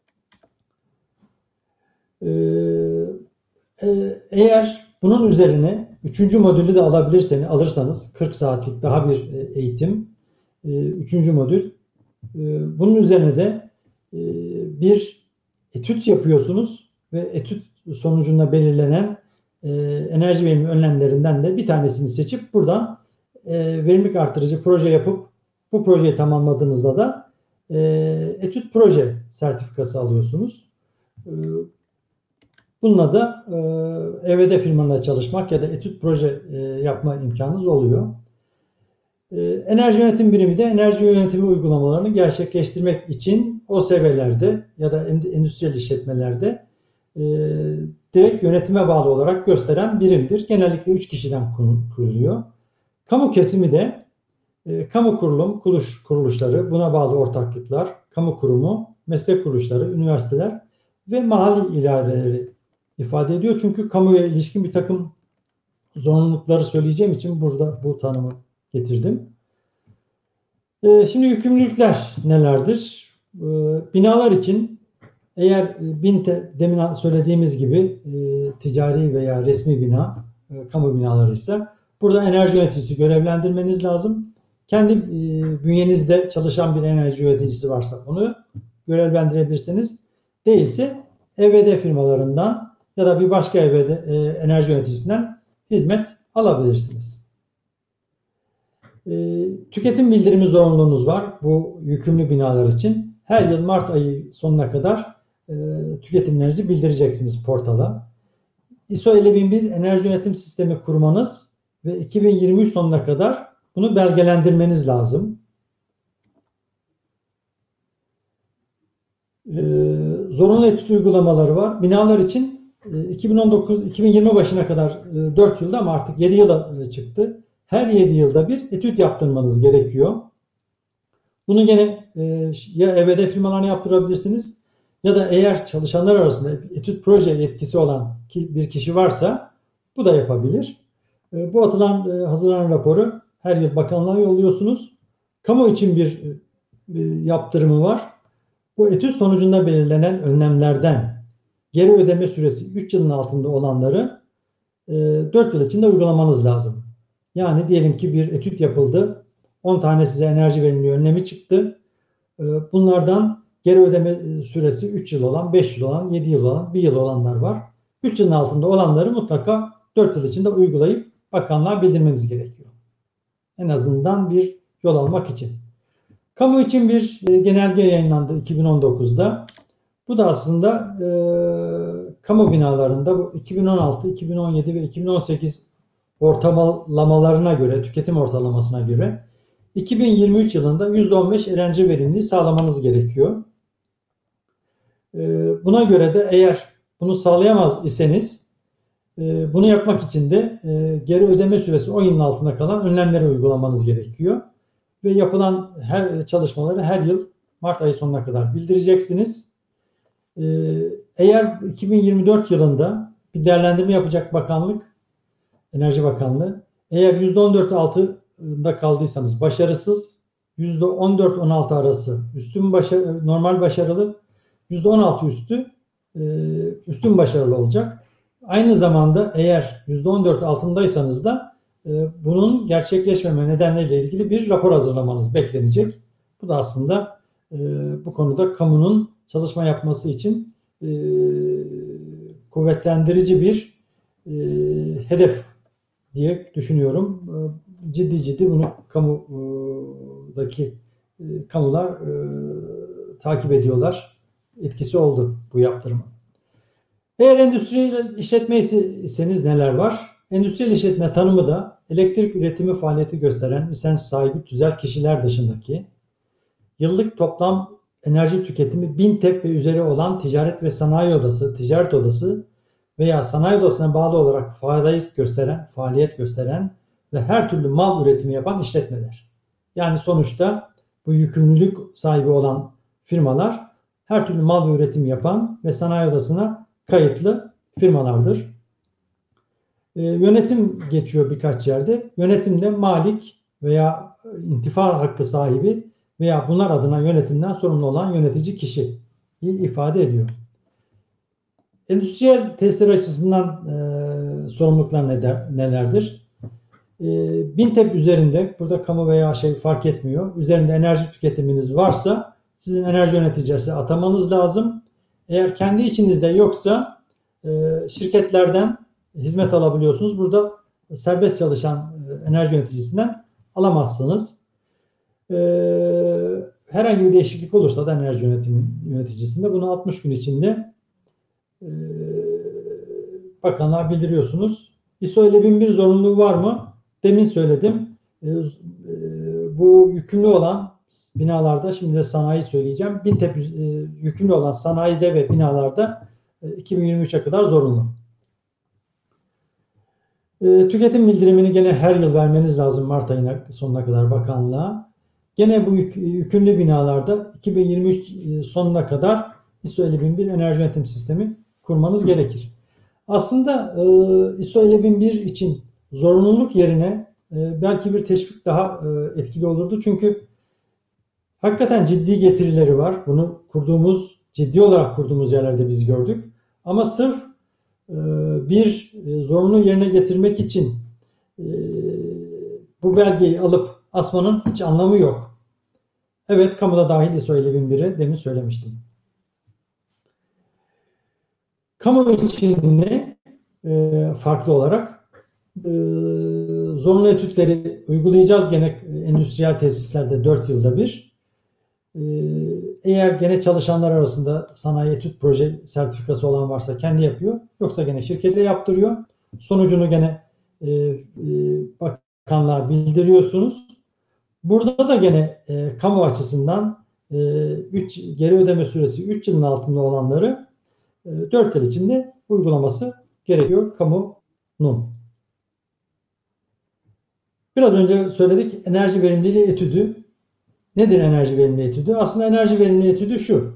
Eğer bunun üzerine üçüncü modülü de alabilirseniz, alırsanız kırk saatlik daha bir eğitim, üçüncü modül, bunun üzerine de bir etüt yapıyorsunuz ve etüt sonucunda belirlenen e, enerji verimli önlemlerinden de bir tanesini seçip buradan e, verimlilik artırıcı proje yapıp bu projeyi tamamladığınızda da e, etüt proje sertifikası alıyorsunuz. E, bununla da e, E V D firmanla çalışmak ya da etüt proje e, yapma imkanınız oluyor. E, enerji yönetim birimi de enerji yönetimi uygulamalarını gerçekleştirmek için O S B'lerde ya da endüstriyel işletmelerde e, direkt yönetime bağlı olarak gösteren birimdir. Genellikle üç kişiden kuruluyor. Kamu kesimi de e, kamu kurulum, kuruluş, kuruluşları, buna bağlı ortaklıklar, kamu kurumu, meslek kuruluşları, üniversiteler ve mahalli idareleri ifade ediyor. Çünkü kamuya ilişkin bir takım zorunlulukları söyleyeceğim için burada bu tanımı getirdim. E, şimdi yükümlülükler nelerdir? E, binalar için eğer BİNTE demin söylediğimiz gibi e, ticari veya resmi bina, e, kamu binaları ise burada enerji yöneticisi görevlendirmeniz lazım. Kendi e, bünyenizde çalışan bir enerji yöneticisi varsa onu görevlendirebilirsiniz. Değilse E V D firmalarından ya da bir başka E V D e, enerji yöneticisinden hizmet alabilirsiniz. E, tüketim bildirimi zorunluluğunuz var bu yükümlü binalar için. Her yıl Mart ayı sonuna kadar e, tüketimlerinizi bildireceksiniz portala. I S O elli bin bir enerji yönetim sistemi kurmanız ve iki bin yirmi üç sonuna kadar bunu belgelendirmeniz lazım. Ee, zorunlu etüt uygulamaları var. Binalar için iki bin on dokuz iki bin yirmi başına kadar e, dört yılda ama artık yedi yıla e, çıktı. Her yedi yılda bir etüt yaptırmanız gerekiyor. Bunu gene e, ya E V D firmalarına yaptırabilirsiniz ya da eğer çalışanlar arasında etüt proje yetkisi olan bir kişi varsa bu da yapabilir. E, bu atılan e, hazırlanan raporu her yıl bakanlığa yolluyorsunuz. Kamu için bir e, yaptırımı var. Bu etüt sonucunda belirlenen önlemlerden geri ödeme süresi üç yılın altında olanları e, dört yıl içinde uygulamanız lazım. Yani diyelim ki bir etüt yapıldı. on tane size enerji verimliliği önlemi çıktı. E, bunlardan geri ödeme süresi üç yıl olan, beş yıl olan, yedi yıl olan, bir yıl olanlar var. üç yılın altında olanları mutlaka dört yıl içinde uygulayıp bakanlığa bildirmeniz gerekiyor. En azından bir yol almak için. Kamu için bir e, genelge yayınlandı iki bin on dokuzda. Bu da aslında e, kamu binalarında bu iki bin on altı, iki bin on yedi ve iki bin on sekiz ortalamalarına göre, tüketim ortalamasına göre iki bin yirmi üç yılında yüzde on beş enerji verimliliği sağlamanız gerekiyor. E, buna göre de eğer bunu sağlayamaz iseniz e, bunu yapmak için de e, geri ödeme süresi on yılın altında kalan önlemleri uygulamanız gerekiyor. Ve yapılan her çalışmaları her yıl Mart ayı sonuna kadar bildireceksiniz. Ee, eğer iki bin yirmi dört yılında bir değerlendirme yapacak bakanlık, Enerji Bakanlığı, eğer yüzde on dört altında kaldıysanız başarısız, yüzde on dört on altı arası üstün başarı, normal başarılı, yüzde on altı üstü üstün başarılı olacak. Aynı zamanda eğer yüzde on dört altındaysanız da bunun gerçekleşmeme nedenleriyle ilgili bir rapor hazırlamanız beklenecek. Bu da aslında e, bu konuda kamunun çalışma yapması için e, kuvvetlendirici bir e, hedef diye düşünüyorum. E, ciddi ciddi bunu kamudaki e, kamular e, takip ediyorlar. Etkisi oldu bu yaptırımın. Eğer endüstriyel işletme iseniz neler var? Endüstriyel işletme tanımı da elektrik üretimi faaliyeti gösteren lisans sahibi tüzel kişiler dışındaki yıllık toplam enerji tüketimi bin T E P ve üzeri olan ticaret ve sanayi odası, ticaret odası veya sanayi odasına bağlı olarak faaliyet gösteren, faaliyet gösteren ve her türlü mal üretimi yapan işletmeler. Yani sonuçta bu yükümlülük sahibi olan firmalar her türlü mal üretim yapan ve sanayi odasına kayıtlı firmalardır. E, yönetim geçiyor birkaç yerde. Yönetimde malik veya intifa hakkı sahibi veya bunlar adına yönetimden sorumlu olan yönetici kişiyi ifade ediyor. Endüstriyel tesisler açısından e, sorumluluklar neler, nelerdir? E, bin T E P üzerinde, burada kamu veya şey fark etmiyor, üzerinde enerji tüketiminiz varsa sizin enerji yöneticisi atamanız lazım. Eğer kendi içinizde yoksa şirketlerden hizmet alabiliyorsunuz. Burada serbest çalışan enerji yöneticisinden alamazsınız. Herhangi bir değişiklik olursa da enerji yönetimi yöneticisinde bunu altmış gün içinde bakanlığa bildiriyorsunuz. I S O elli bin bir zorunluluğu var mı? Demin söyledim. Bu yükümlü olan binalarda, şimdi de sanayi söyleyeceğim. BİNTEP yükümlü olan sanayide ve binalarda iki bin yirmi üçe kadar zorunlu. Tüketim bildirimini gene her yıl vermeniz lazım Mart ayına sonuna kadar bakanlığa. Gene bu yük, yükümlü binalarda iki bin yirmi üç sonuna kadar I S O elli bin bir enerji yönetim sistemi kurmanız gerekir. Aslında I S O elli bin bir için zorunluluk yerine belki bir teşvik daha etkili olurdu. Çünkü hakikaten ciddi getirileri var. Bunu kurduğumuz, ciddi olarak kurduğumuz yerlerde biz gördük. Ama sırf bir zorunlu yerine getirmek için bu belgeyi alıp asmanın hiç anlamı yok. Evet, kamuda dahil I S O elli bin bire demin söylemiştim. Kamu içinde farklı olarak zorunlu etütleri uygulayacağız gene endüstriyel tesislerde dört yılda bir. Eğer gene çalışanlar arasında sanayi etüt proje sertifikası olan varsa kendi yapıyor. Yoksa gene şirketle yaptırıyor. Sonucunu gene e, e, bakanlığa bildiriyorsunuz. Burada da gene e, kamu açısından e, üç, geri ödeme süresi üç yılın altında olanları e, dört yıl içinde uygulaması gerekiyor kamunun. Biraz önce söyledik, enerji verimliliği etüdü. Nedir enerji verimliliği etüdü? Aslında enerji verimliliği etüdü şu.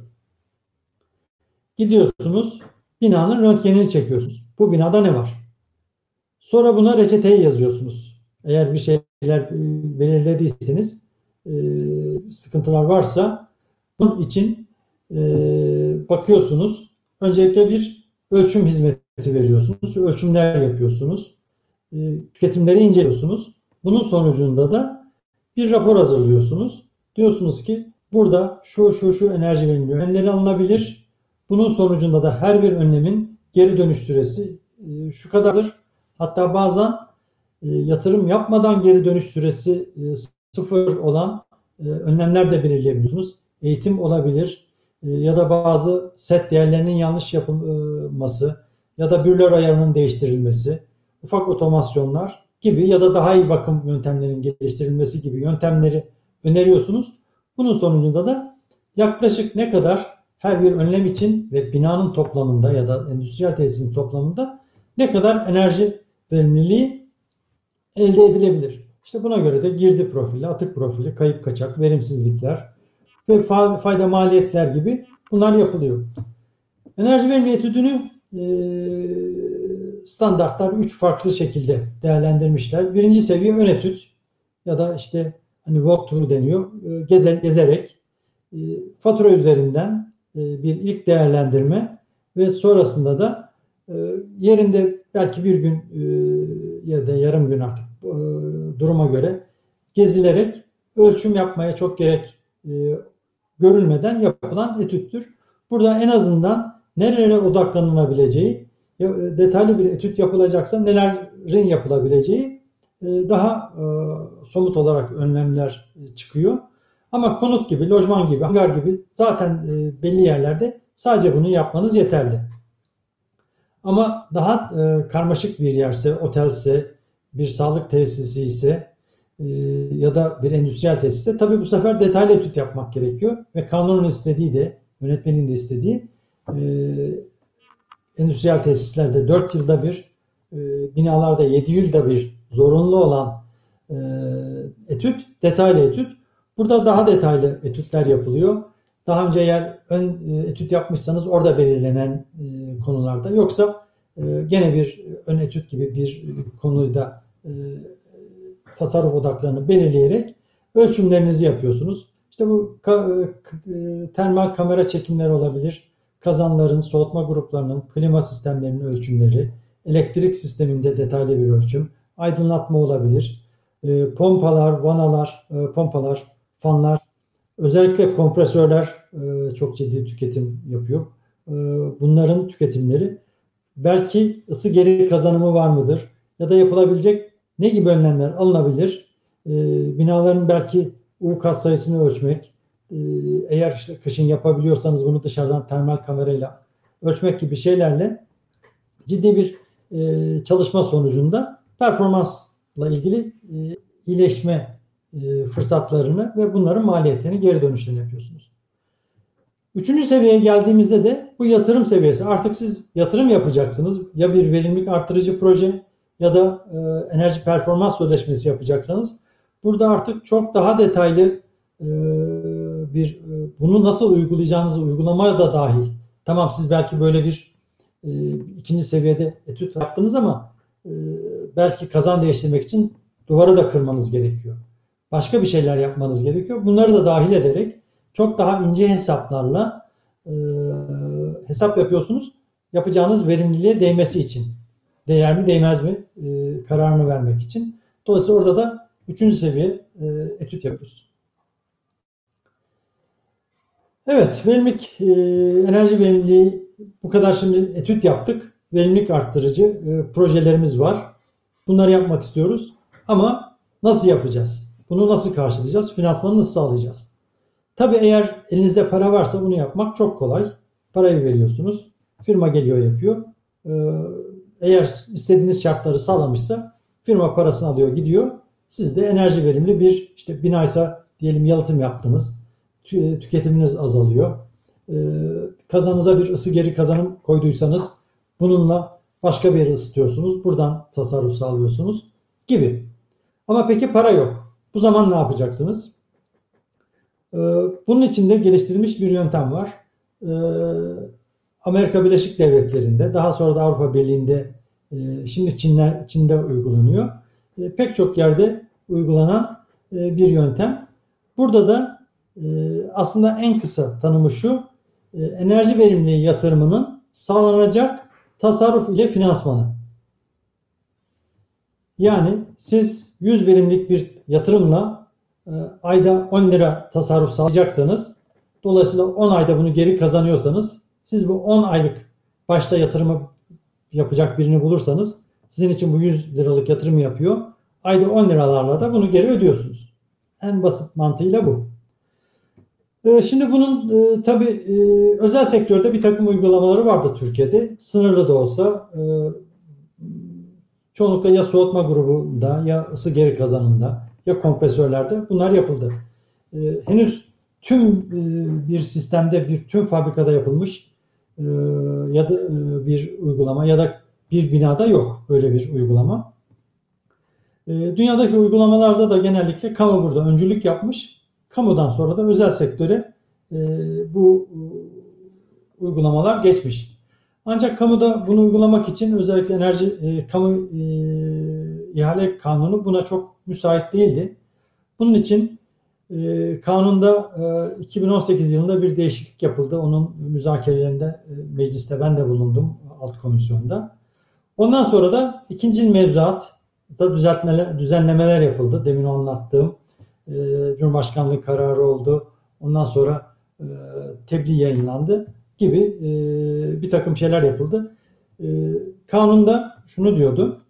Gidiyorsunuz, binanın röntgenini çekiyorsunuz. Bu binada ne var? Sonra buna reçeteyi yazıyorsunuz. Eğer bir şeyler belirlediyseniz, sıkıntılar varsa bunun için bakıyorsunuz. Öncelikle bir ölçüm hizmeti veriyorsunuz. Ölçümler yapıyorsunuz. Tüketimleri inceliyorsunuz. Bunun sonucunda da bir rapor hazırlıyorsunuz. Diyorsunuz ki burada şu şu şu enerji verimliliği önlemleri alınabilir. Bunun sonucunda da her bir önlemin geri dönüş süresi şu kadardır. Hatta bazen yatırım yapmadan geri dönüş süresi sıfır olan önlemler de belirleyebiliyorsunuz. Eğitim olabilir ya da bazı set değerlerinin yanlış yapılması ya da bürler ayarının değiştirilmesi, ufak otomasyonlar gibi ya da daha iyi bakım yöntemlerinin geliştirilmesi gibi yöntemleri öneriyorsunuz. Bunun sonucunda da yaklaşık ne kadar her bir önlem için ve binanın toplamında ya da endüstriyel tesisin toplamında ne kadar enerji verimliliği elde edilebilir. İşte buna göre de girdi profili, atık profili, kayıp kaçak, verimsizlikler ve fayda maliyetler gibi bunlar yapılıyor. Enerji verimliliği etüdünü e, standartlar üç farklı şekilde değerlendirmişler. Birinci seviye ön etüt ya da işte hani walkthrough deniyor. Gezer, gezerek e, fatura üzerinden e, bir ilk değerlendirme ve sonrasında da e, yerinde belki bir gün e, ya da yarım gün artık e, duruma göre gezilerek ölçüm yapmaya çok gerek e, görülmeden yapılan etüttür. Burada en azından nerelere odaklanılabileceği, detaylı bir etüt yapılacaksa nelerin yapılabileceği daha somut olarak önlemler çıkıyor. Ama konut gibi, lojman gibi, hangar gibi zaten belli yerlerde sadece bunu yapmanız yeterli. Ama daha karmaşık bir yerse, otelse, bir sağlık tesisi ise ya da bir endüstriyel tesiste tabii bu sefer detaylı etüt yapmak gerekiyor ve kanunun istediği de, yönetmenin de istediği endüstriyel tesislerde dört yılda bir, binalarda yedi yılda bir zorunlu olan etüt, detaylı etüt. Burada daha detaylı etütler yapılıyor. Daha önce eğer ön etüt yapmışsanız orada belirlenen konularda, yoksa gene bir ön etüt gibi bir konuyda tasarruf odaklarını belirleyerek ölçümlerinizi yapıyorsunuz. İşte bu termal kamera çekimleri olabilir. Kazanların, soğutma gruplarının, klima sistemlerinin ölçümleri, elektrik sisteminde detaylı bir ölçüm, aydınlatma olabilir. E, pompalar, vanalar, e, pompalar, fanlar, özellikle kompresörler e, çok ciddi tüketim yapıyor. E, bunların tüketimleri belki ısı geri kazanımı var mıdır? Ya da yapılabilecek ne gibi önlemler alınabilir? E, binaların belki U katsayısını ölçmek, e, eğer işte kışın yapabiliyorsanız bunu dışarıdan termal kamerayla ölçmek gibi şeylerle ciddi bir e, çalışma sonucunda performansla ilgili e, iyileşme e, fırsatlarını ve bunların maliyetlerini, geri dönüşlerini yapıyorsunuz. Üçüncü seviyeye geldiğimizde de bu yatırım seviyesi. Artık siz yatırım yapacaksınız. Ya bir verimlilik artırıcı proje ya da e, enerji performans sözleşmesi yapacaksanız burada artık çok daha detaylı e, bir e, bunu nasıl uygulayacağınızı uygulamaya da dahil. Tamam, siz belki böyle bir e, ikinci seviyede etüt yaptınız ama e, belki kazan değiştirmek için duvarı da kırmanız gerekiyor. Başka bir şeyler yapmanız gerekiyor. Bunları da dahil ederek çok daha ince hesaplarla e, hesap yapıyorsunuz. Yapacağınız verimliliğe değmesi için. Değer mi değmez mi e, kararını vermek için. Dolayısıyla orada da üçüncü seviye e, etüt yapıyoruz. Evet, verimlilik, e, enerji verimliliği bu kadar şimdi etüt yaptık. Verimlilik arttırıcı e, projelerimiz var. Bunları yapmak istiyoruz. Ama nasıl yapacağız? Bunu nasıl karşılayacağız? Finansmanı nasıl sağlayacağız? Tabii eğer elinizde para varsa bunu yapmak çok kolay. Parayı veriyorsunuz. Firma geliyor yapıyor. Eğer istediğiniz şartları sağlamışsa firma parasını alıyor gidiyor. Siz de enerji verimli bir işte binaysa diyelim yalıtım yaptınız. Tüketiminiz azalıyor. Kazanınıza bir ısı geri kazanım koyduysanız bununla başka bir yeri ısıtıyorsunuz. Buradan tasarruf sağlıyorsunuz gibi. Ama peki para yok. Bu zaman ne yapacaksınız? Bunun için de geliştirilmiş bir yöntem var. Amerika Birleşik Devletleri'nde, daha sonra da Avrupa Birliği'nde, şimdi Çin'de, Çin'de uygulanıyor. Pek çok yerde uygulanan bir yöntem. Burada da aslında en kısa tanımı şu: enerji verimliliği yatırımının sağlanacak tasarruf ile finansmanı. Yani siz yüz verimlilik bir yatırımla ayda on lira tasarruf sağlayacaksanız, dolayısıyla on ayda bunu geri kazanıyorsanız, siz bu on aylık başta yatırımı yapacak birini bulursanız sizin için bu yüz liralık yatırımı yapıyor. Ayda on liralarla da bunu geri ödüyorsunuz. En basit mantığıyla bu. Şimdi bunun tabii özel sektörde bir takım uygulamaları vardı Türkiye'de. Sınırlı da olsa çoğunlukla ya soğutma grubunda ya ısı geri kazanımda ya kompresörlerde bunlar yapıldı. Ee, henüz tüm e, bir sistemde, bir tüm fabrikada yapılmış e, ya da e, bir uygulama ya da bir binada yok böyle bir uygulama. E, dünyadaki uygulamalarda da genellikle kamu burada öncülük yapmış. Kamudan sonra da özel sektöre e, bu e, uygulamalar geçmiş. Ancak kamuda bunu uygulamak için özellikle enerji e, kamu e, ihale kanunu buna çok müsait değildi. Bunun için e, kanunda e, iki bin on sekiz yılında bir değişiklik yapıldı. Onun müzakerelerinde e, mecliste ben de bulundum, alt komisyonda. Ondan sonra da ikinci mevzuatta düzeltmeler, düzenlemeler yapıldı. Demin anlattığım e, Cumhurbaşkanlığı kararı oldu. Ondan sonra e, tebliğ yayınlandı gibi e, bir takım şeyler yapıldı. E, kanunda şunu diyordu.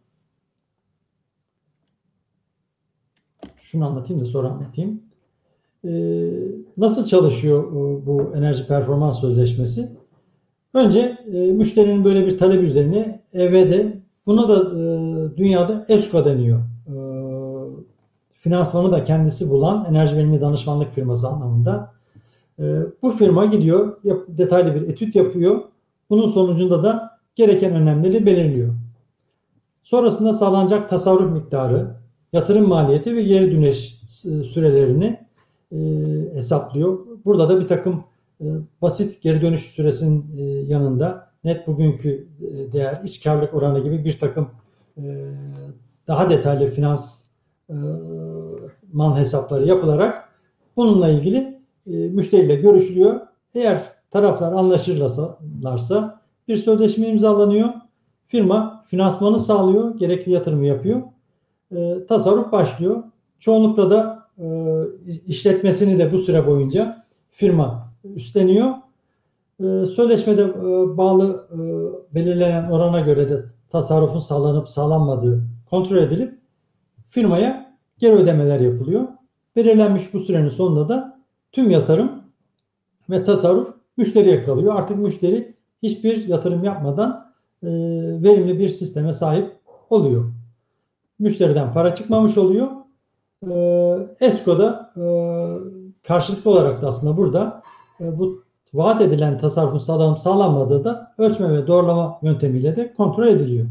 Şunu anlatayım da sonra anlatayım. E, nasıl çalışıyor bu enerji performans sözleşmesi? Önce e, müşterinin böyle bir talebi üzerine E V D, buna da e, dünyada ESCO deniyor. E, finansmanı da kendisi bulan enerji verimli danışmanlık firması anlamında. E, bu firma gidiyor, yap, detaylı bir etüt yapıyor. Bunun sonucunda da gereken önlemleri belirliyor. Sonrasında sağlanacak tasarruf miktarı, yatırım maliyeti ve geri dönüş sürelerini e, hesaplıyor. Burada da bir takım e, basit geri dönüş süresinin e, yanında net bugünkü e, değer, iç karlılık oranı gibi bir takım e, daha detaylı finans e, man hesapları yapılarak bununla ilgili e, müşteriyle görüşülüyor. Eğer taraflar anlaşırlarsa bir sözleşme imzalanıyor. Firma finansmanı sağlıyor, gerekli yatırımı yapıyor. E, tasarruf başlıyor. Çoğunlukla da e, işletmesini de bu süre boyunca firma üstleniyor. E, sözleşmede e, bağlı e, belirlenen orana göre de tasarrufun sağlanıp sağlanmadığı kontrol edilip firmaya geri ödemeler yapılıyor. Belirlenmiş bu sürenin sonunda da tüm yatırım ve tasarruf müşteriye kalıyor. Artık müşteri hiçbir yatırım yapmadan e, verimli bir sisteme sahip oluyor. Müşteriden para çıkmamış oluyor. E, ESCO'da e, karşılıklı olarak da aslında burada e, bu vaat edilen tasarrufun sağlanıp sağlanmadığı da ölçme ve doğrulama yöntemiyle de kontrol ediliyor.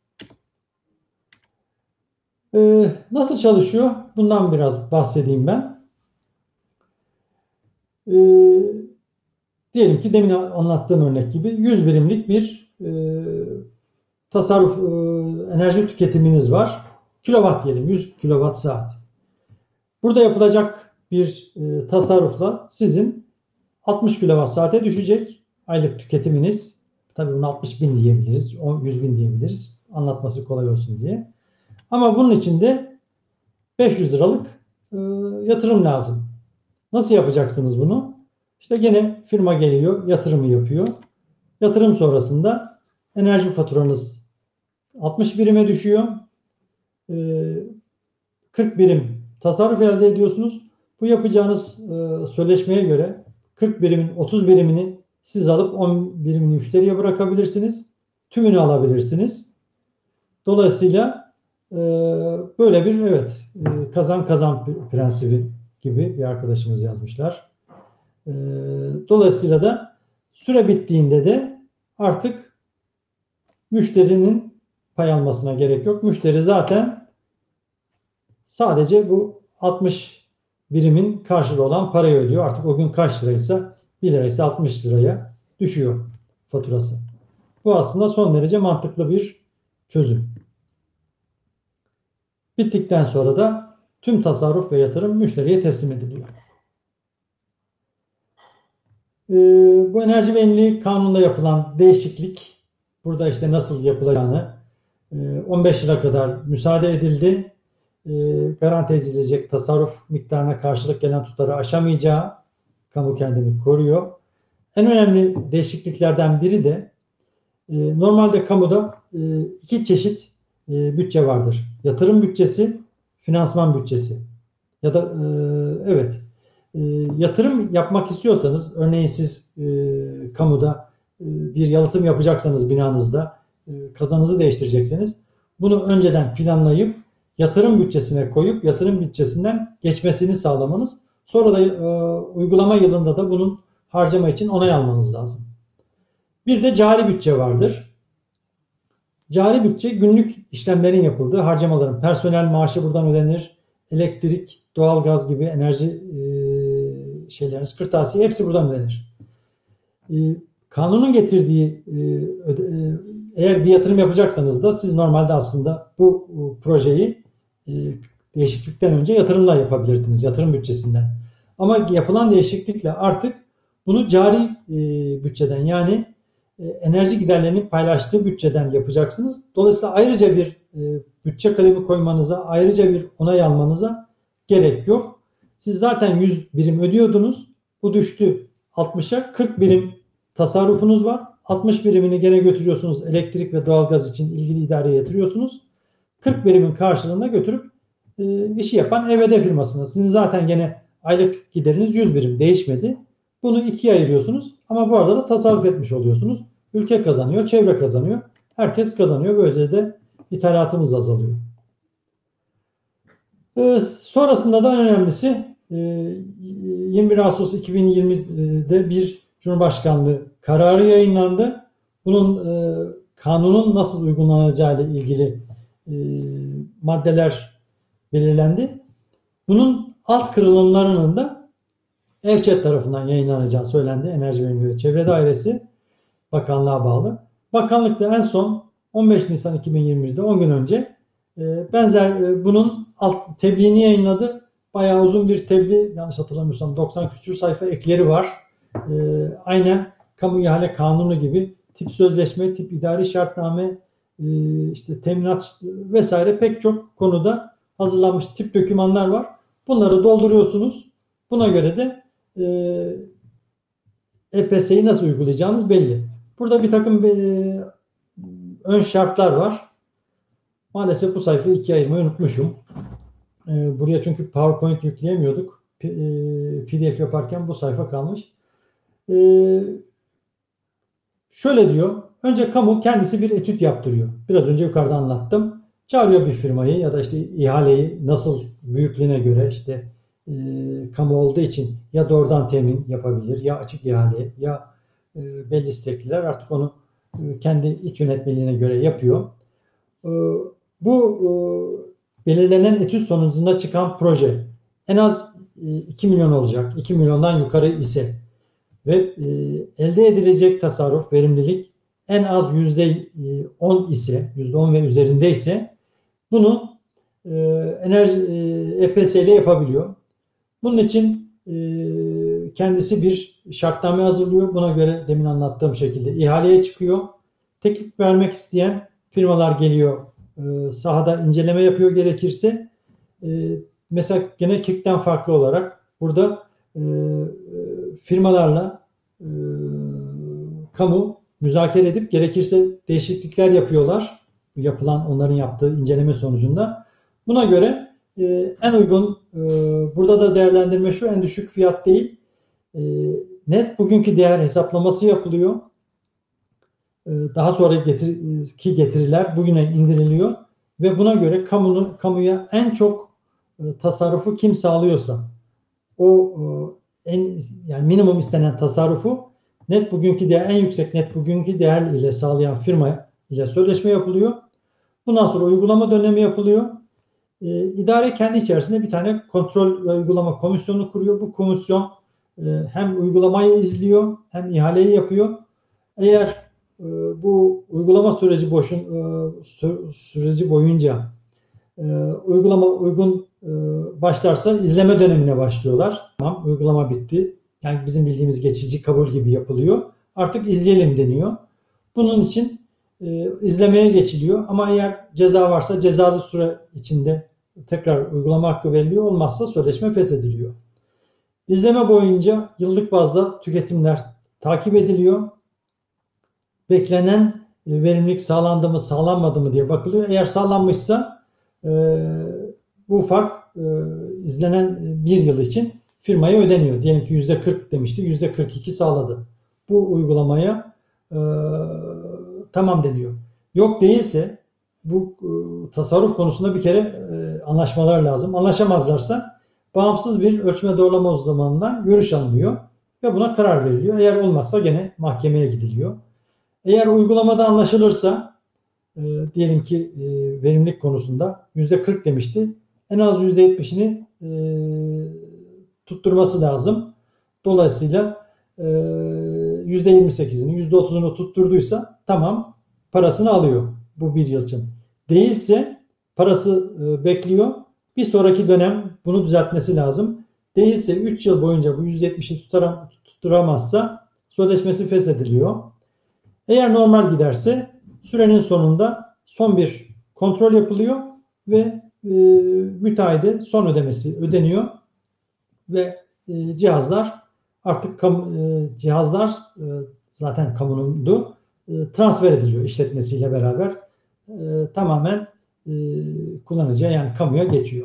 E, nasıl çalışıyor? Bundan biraz bahsedeyim ben. E, diyelim ki demin anlattığım örnek gibi yüz birimlik bir e, tasarruf e, enerji tüketiminiz var. Kilowatt diyelim, yüz kilowatt saat. Burada yapılacak bir e, tasarrufla sizin altmış kilowatt saate düşecek aylık tüketiminiz. Tabii bunu altmış bin diyebiliriz, yüz bin diyebiliriz. Anlatması kolay olsun diye. Ama bunun için de beş yüz liralık e, yatırım lazım. Nasıl yapacaksınız bunu? İşte gene firma geliyor, yatırımı yapıyor. Yatırım sonrasında enerji faturanız altmış birime düşüyor. kırk birim tasarruf elde ediyorsunuz. Bu yapacağınız sözleşmeye göre kırk birimin otuz birimini siz alıp on birimini müşteriye bırakabilirsiniz. Tümünü alabilirsiniz. Dolayısıyla böyle bir evet kazan kazan prensibi gibi bir arkadaşımız yazmışlar. Dolayısıyla da süre bittiğinde de artık müşterinin pay almasına gerek yok. Müşteri zaten sadece bu altmış birimin karşılığı olan parayı ödüyor. Artık o gün kaç liraysa bir liraysa altmış liraya düşüyor faturası. Bu aslında son derece mantıklı bir çözüm. Bittikten sonra da tüm tasarruf ve yatırım müşteriye teslim ediliyor. Ee, bu enerji verimliliği kanununda yapılan değişiklik burada işte nasıl yapılacağını e, on beş yıla kadar müsaade edildi. E, garanti edilecek tasarruf miktarına karşılık gelen tutarı aşamayacağı kamu kendini koruyor. En önemli değişikliklerden biri de e, normalde kamuda e, iki çeşit e, bütçe vardır. Yatırım bütçesi, finansman bütçesi. Ya da e, evet e, yatırım yapmak istiyorsanız, örneğin siz e, kamuda e, bir yalıtım yapacaksanız binanızda e, kazanızı değiştirecekseniz bunu önceden planlayıp yatırım bütçesine koyup yatırım bütçesinden geçmesini sağlamanız, sonra da e, uygulama yılında da bunun harcama için onay almanız lazım. Bir de cari bütçe vardır. Cari bütçe günlük işlemlerin yapıldığı, harcamaların, personel maaşı buradan ödenir, elektrik, doğalgaz gibi enerji e, şeyleriniz, kırtasiye hepsi buradan ödenir. E, kanunun getirdiği e, öde, e, eğer bir yatırım yapacaksanız da siz normalde aslında bu, bu projeyi e, değişiklikten önce yatırımla yapabilirdiniz, yatırım bütçesinden. Ama yapılan değişiklikle artık bunu cari e, bütçeden, yani e, enerji giderlerinin paylaştığı bütçeden yapacaksınız. Dolayısıyla ayrıca bir e, bütçe kalemi koymanıza, ayrıca bir onay almanıza gerek yok. Siz zaten yüz birim ödüyordunuz. Bu düştü altmışa. kırk birim tasarrufunuz var. altmış birimini gene götürüyorsunuz. Elektrik ve doğalgaz için ilgili idareye yatırıyorsunuz. kırk birimin karşılığında götürüp e, işi yapan E V D firmasına. Sizin zaten gene aylık gideriniz yüz birim değişmedi. Bunu ikiye ayırıyorsunuz. Ama bu arada da tasarruf etmiş oluyorsunuz. Ülke kazanıyor, çevre kazanıyor. Herkes kazanıyor. Böylece de ithalatımız azalıyor. Ee, sonrasında da en önemlisi e, yirmi bir Ağustos iki bin yirmide bir Cumhurbaşkanlığı kararı yayınlandı. Bunun e, kanunun nasıl uygulanacağı ile ilgili e, maddeler belirlendi. Bunun alt kırılımlarının da EVÇET tarafından yayınlanacağı söylendi. Enerji Verimliliği ve Çevre Dairesi bakanlığa bağlı. Bakanlık da en son on beş Nisan iki bin yirmi birde on gün önce e, benzer e, bunun alt tebliğini yayınladı. Bayağı uzun bir tebliğ, yanlış hatırlamıyorsam doksan küsur sayfa ekleri var. E, aynen kamu ihale kanunu gibi tip sözleşme, tip idari şartname, e, işte teminat vesaire pek çok konuda hazırlanmış tip dokümanlar var. Bunları dolduruyorsunuz. Buna göre de e, E P S'yi nasıl uygulayacağınız belli. Burada bir takım e, ön şartlar var. Maalesef bu sayfayı ikiye ayırmayı unutmuşum. E, buraya çünkü PowerPoint yükleyemiyorduk. P, e, P D F yaparken bu sayfa kalmış. E, şöyle diyor. Önce kamu kendisi bir etüt yaptırıyor. Biraz önce yukarıda anlattım. Çağırıyor bir firmayı ya da işte ihaleyi nasıl büyüklüğüne göre işte e, kamu olduğu için ya doğrudan temin yapabilir ya açık ihale ya e, belli istekliler artık onu e, kendi iç yönetmeliğine göre yapıyor. E, bu e, belirlenen etüt sonucunda çıkan proje en az e, iki milyon olacak. iki milyondan yukarı ise ve e, elde edilecek tasarruf, verimlilik en az yüzde on ise, yüzde on ve üzerinde ise bunu e, enerji e, E P S ile yapabiliyor. Bunun için e, kendisi bir şartname hazırlıyor. Buna göre demin anlattığım şekilde ihaleye çıkıyor. Teklif vermek isteyen firmalar geliyor. E, sahada inceleme yapıyor gerekirse. E, mesela gene K İ K'ten farklı olarak burada e, firmalarla e, kamu müzakere edip gerekirse değişiklikler yapıyorlar. Yapılan onların yaptığı inceleme sonucunda. Buna göre e, en uygun e, burada da değerlendirme şu en düşük fiyat değil. E, net bugünkü değer hesaplaması yapılıyor. E, daha sonra getir, getiriler bugüne indiriliyor ve buna göre kamunun kamuya en çok e, tasarrufu kim sağlıyorsa o e, en yani minimum istenen tasarrufu net bugünkü değer en yüksek net bugünkü değer ile sağlayan firma ile sözleşme yapılıyor. Bundan sonra uygulama dönemi yapılıyor. E, idare kendi içerisinde bir tane kontrol ve uygulama komisyonu kuruyor. Bu komisyon e, hem uygulamayı izliyor hem ihaleyi yapıyor. Eğer e, bu uygulama süreci boşun e, süreci boyunca e, uygulama uygun e, başlarsa izleme dönemine başlıyorlar. Tamam, uygulama bitti. Yani bizim bildiğimiz geçici kabul gibi yapılıyor. Artık izleyelim deniyor. Bunun için e, izlemeye geçiliyor. Ama eğer ceza varsa cezalı süre içinde tekrar uygulama hakkı veriliyor. Olmazsa sözleşme feshediliyor. İzleme boyunca yıllık bazda tüketimler takip ediliyor. Beklenen e, verimlilik sağlandı mı sağlanmadı mı diye bakılıyor. Eğer sağlanmışsa e, bu fark e, izlenen bir yıl için firmaya ödeniyor. Diyelim ki yüzde kırk demişti. yüzde kırk iki sağladı. Bu uygulamaya e, tamam deniyor. Yok değilse bu e, tasarruf konusunda bir kere e, anlaşmalar lazım. Anlaşamazlarsa bağımsız bir ölçme doğrulama uzmanından görüş alınıyor ve buna karar veriliyor. Eğer olmazsa gene mahkemeye gidiliyor. Eğer uygulamada anlaşılırsa e, diyelim ki e, verimlilik konusunda yüzde kırk demişti. En az yüzde yetmişini e, tutturması lazım. Dolayısıyla e, yüzde yirmi sekizini, yüzde otuzunu tutturduysa tamam parasını alıyor bu bir yıl için. Değilse parası e, bekliyor. Bir sonraki dönem bunu düzeltmesi lazım. Değilse üç yıl boyunca bu yüzde yetmişi tuturam, tutturamazsa sözleşmesi feshediliyor. Eğer normal giderse sürenin sonunda son bir kontrol yapılıyor ve e, müteahhide son ödemesi ödeniyor ve e, cihazlar artık kam, e, cihazlar e, zaten kamunundu e, transfer ediliyor işletmesiyle beraber e, tamamen e, kullanıcıya yani kamuya geçiyor.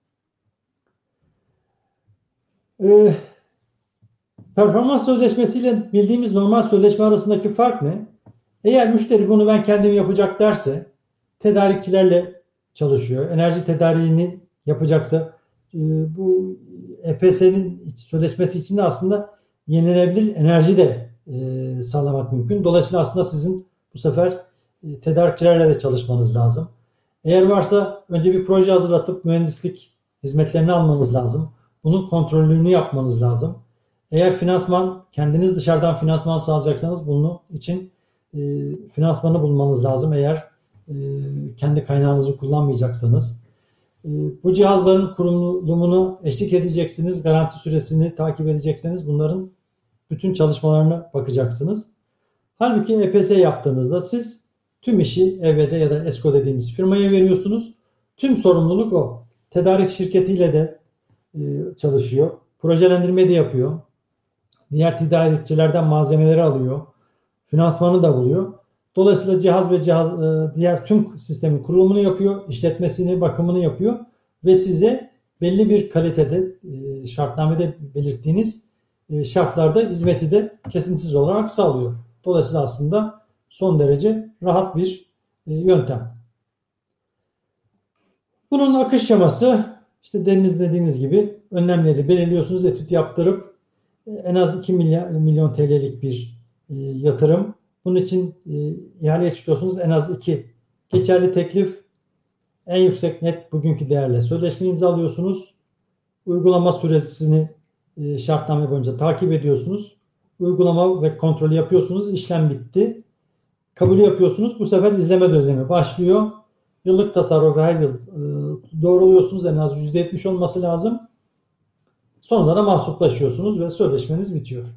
E, performans sözleşmesiyle bildiğimiz normal sözleşme arasındaki fark ne? Eğer müşteri bunu ben kendim yapacak derse tedarikçilerle çalışıyor. Enerji tedariğini yapacaksa bu E P S'nin sözleşmesi içinde aslında yenilenebilir enerji de sağlamak mümkün. Dolayısıyla aslında sizin bu sefer tedarikçilerle de çalışmanız lazım. Eğer varsa önce bir proje hazırlatıp mühendislik hizmetlerini almanız lazım. Bunun kontrolünü yapmanız lazım. Eğer finansman, kendiniz dışarıdan finansman sağlayacaksanız bunun için e, finansmanı bulmanız lazım. Eğer e, kendi kaynağınızı kullanmayacaksanız. E, bu cihazların kurulumunu eşlik edeceksiniz. Garanti süresini takip edeceksiniz. Bunların bütün çalışmalarına bakacaksınız. Halbuki E P S yaptığınızda siz tüm işi E V D ya da ESCO dediğimiz firmaya veriyorsunuz. Tüm sorumluluk o. Tedarik şirketiyle de e, çalışıyor. Projelendirme de yapıyor. Diğer tedarikçilerden malzemeleri alıyor. Finansmanı da buluyor. Dolayısıyla cihaz ve cihaz diğer tüm sistemin kurulumunu yapıyor, işletmesini, bakımını yapıyor ve size belli bir kalitede şartnamede belirttiğiniz şartlarda hizmeti de kesintisiz olarak sağlıyor. Dolayısıyla aslında son derece rahat bir yöntem. Bunun akış şeması işte demin dediğimiz gibi önlemleri belirliyorsunuz, etüt yaptırıp en az iki milyon T L'lik bir yatırım. Bunun için ihaleye çıkıyorsunuz. En az iki geçerli teklif, en yüksek net bugünkü değerle sözleşme imzalıyorsunuz. Uygulama süresini şartname boyunca takip ediyorsunuz. Uygulama ve kontrolü yapıyorsunuz. İşlem bitti. Kabulü yapıyorsunuz. Bu sefer izleme dönemi başlıyor. Yıllık tasarrufu her yıl doğruluyorsunuz. En az yüzde yetmiş olması lazım. Sonunda da mahsuplaşıyorsunuz ve sözleşmeniz bitiyor.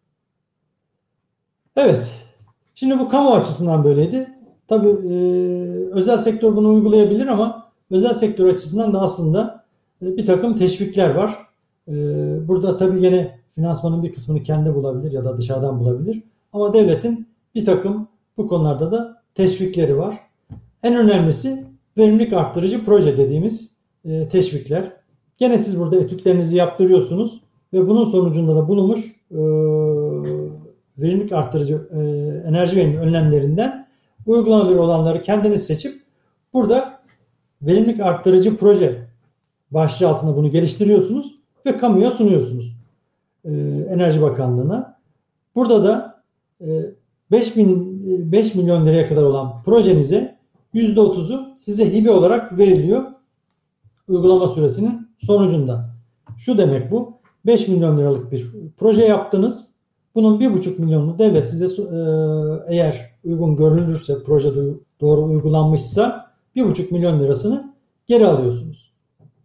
Evet. Şimdi bu kamu açısından böyleydi. Tabii e, özel sektör bunu uygulayabilir ama özel sektör açısından da aslında e, bir takım teşvikler var. E, burada tabii yine finansmanın bir kısmını kendi bulabilir ya da dışarıdan bulabilir. Ama devletin bir takım bu konularda da teşvikleri var. En önemlisi verimlilik arttırıcı proje dediğimiz e, teşvikler. Gene siz burada etütlerinizi yaptırıyorsunuz ve bunun sonucunda da bulunmuş e, verimlilik arttırıcı e, enerji verimli önlemlerinden uygulanabilir olanları kendiniz seçip burada verimlilik arttırıcı proje başlığı altında bunu geliştiriyorsunuz ve kamuya sunuyorsunuz. E, Enerji Bakanlığı'na. Burada da e, beş milyon liraya kadar olan projenize yüzde otuzu size hibe olarak veriliyor uygulama süresinin sonucunda. Şu demek bu. beş milyon liralık bir proje yaptınız. Bunun bir buçuk milyonunu devlet size eğer uygun görülürse, proje doğru uygulanmışsa bir buçuk milyon lirasını geri alıyorsunuz.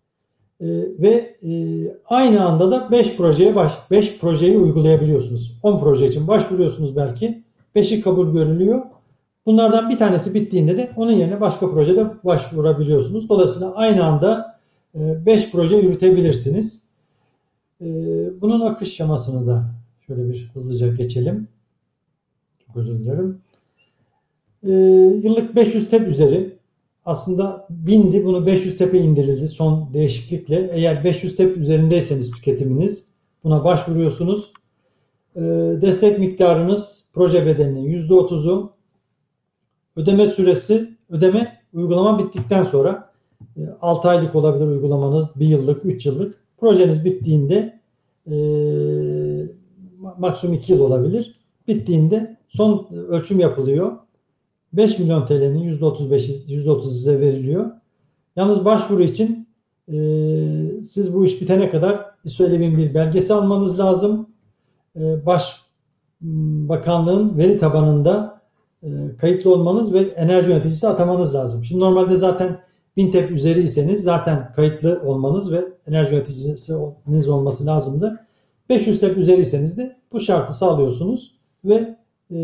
Ve aynı anda da beş projeye baş, beş projeyi uygulayabiliyorsunuz. on proje için başvuruyorsunuz belki. beşi kabul görülüyor. Bunlardan bir tanesi bittiğinde de onun yerine başka projede başvurabiliyorsunuz. Dolayısıyla aynı anda beş proje yürütebilirsiniz. Bunun akış şemasını da şöyle bir hızlıca geçelim. Çok özür dilerim. Yıllık beş yüz T E P üzeri aslında bindi. Bunu beş yüz T P'ye indirildi son değişiklikle. Eğer beş yüz T P üzerindeyseniz tüketiminiz buna başvuruyorsunuz. Destek miktarınız proje bedelinin yüzde otuzu. Ödeme süresi, ödeme uygulama bittikten sonra altı aylık olabilir uygulamanız, bir yıllık, üç yıllık. Projeniz bittiğinde e, maksimum iki yıl olabilir. Bittiğinde son ölçüm yapılıyor. beş milyon T L'nin yüzde otuz beşi, yüzde otuzu size veriliyor. Yalnız başvuru için e, siz bu iş bitene kadar söylediğim bir belgesi almanız lazım. E, Başbakanlığın veri tabanında e, kayıtlı olmanız ve enerji yöneticisi atamanız lazım. Şimdi normalde zaten bin T P üzeriyseniz zaten kayıtlı olmanız ve enerji yöneticisiniz olması lazımdı. beş yüz T P üzeriyseniz de bu şartı sağlıyorsunuz ve e,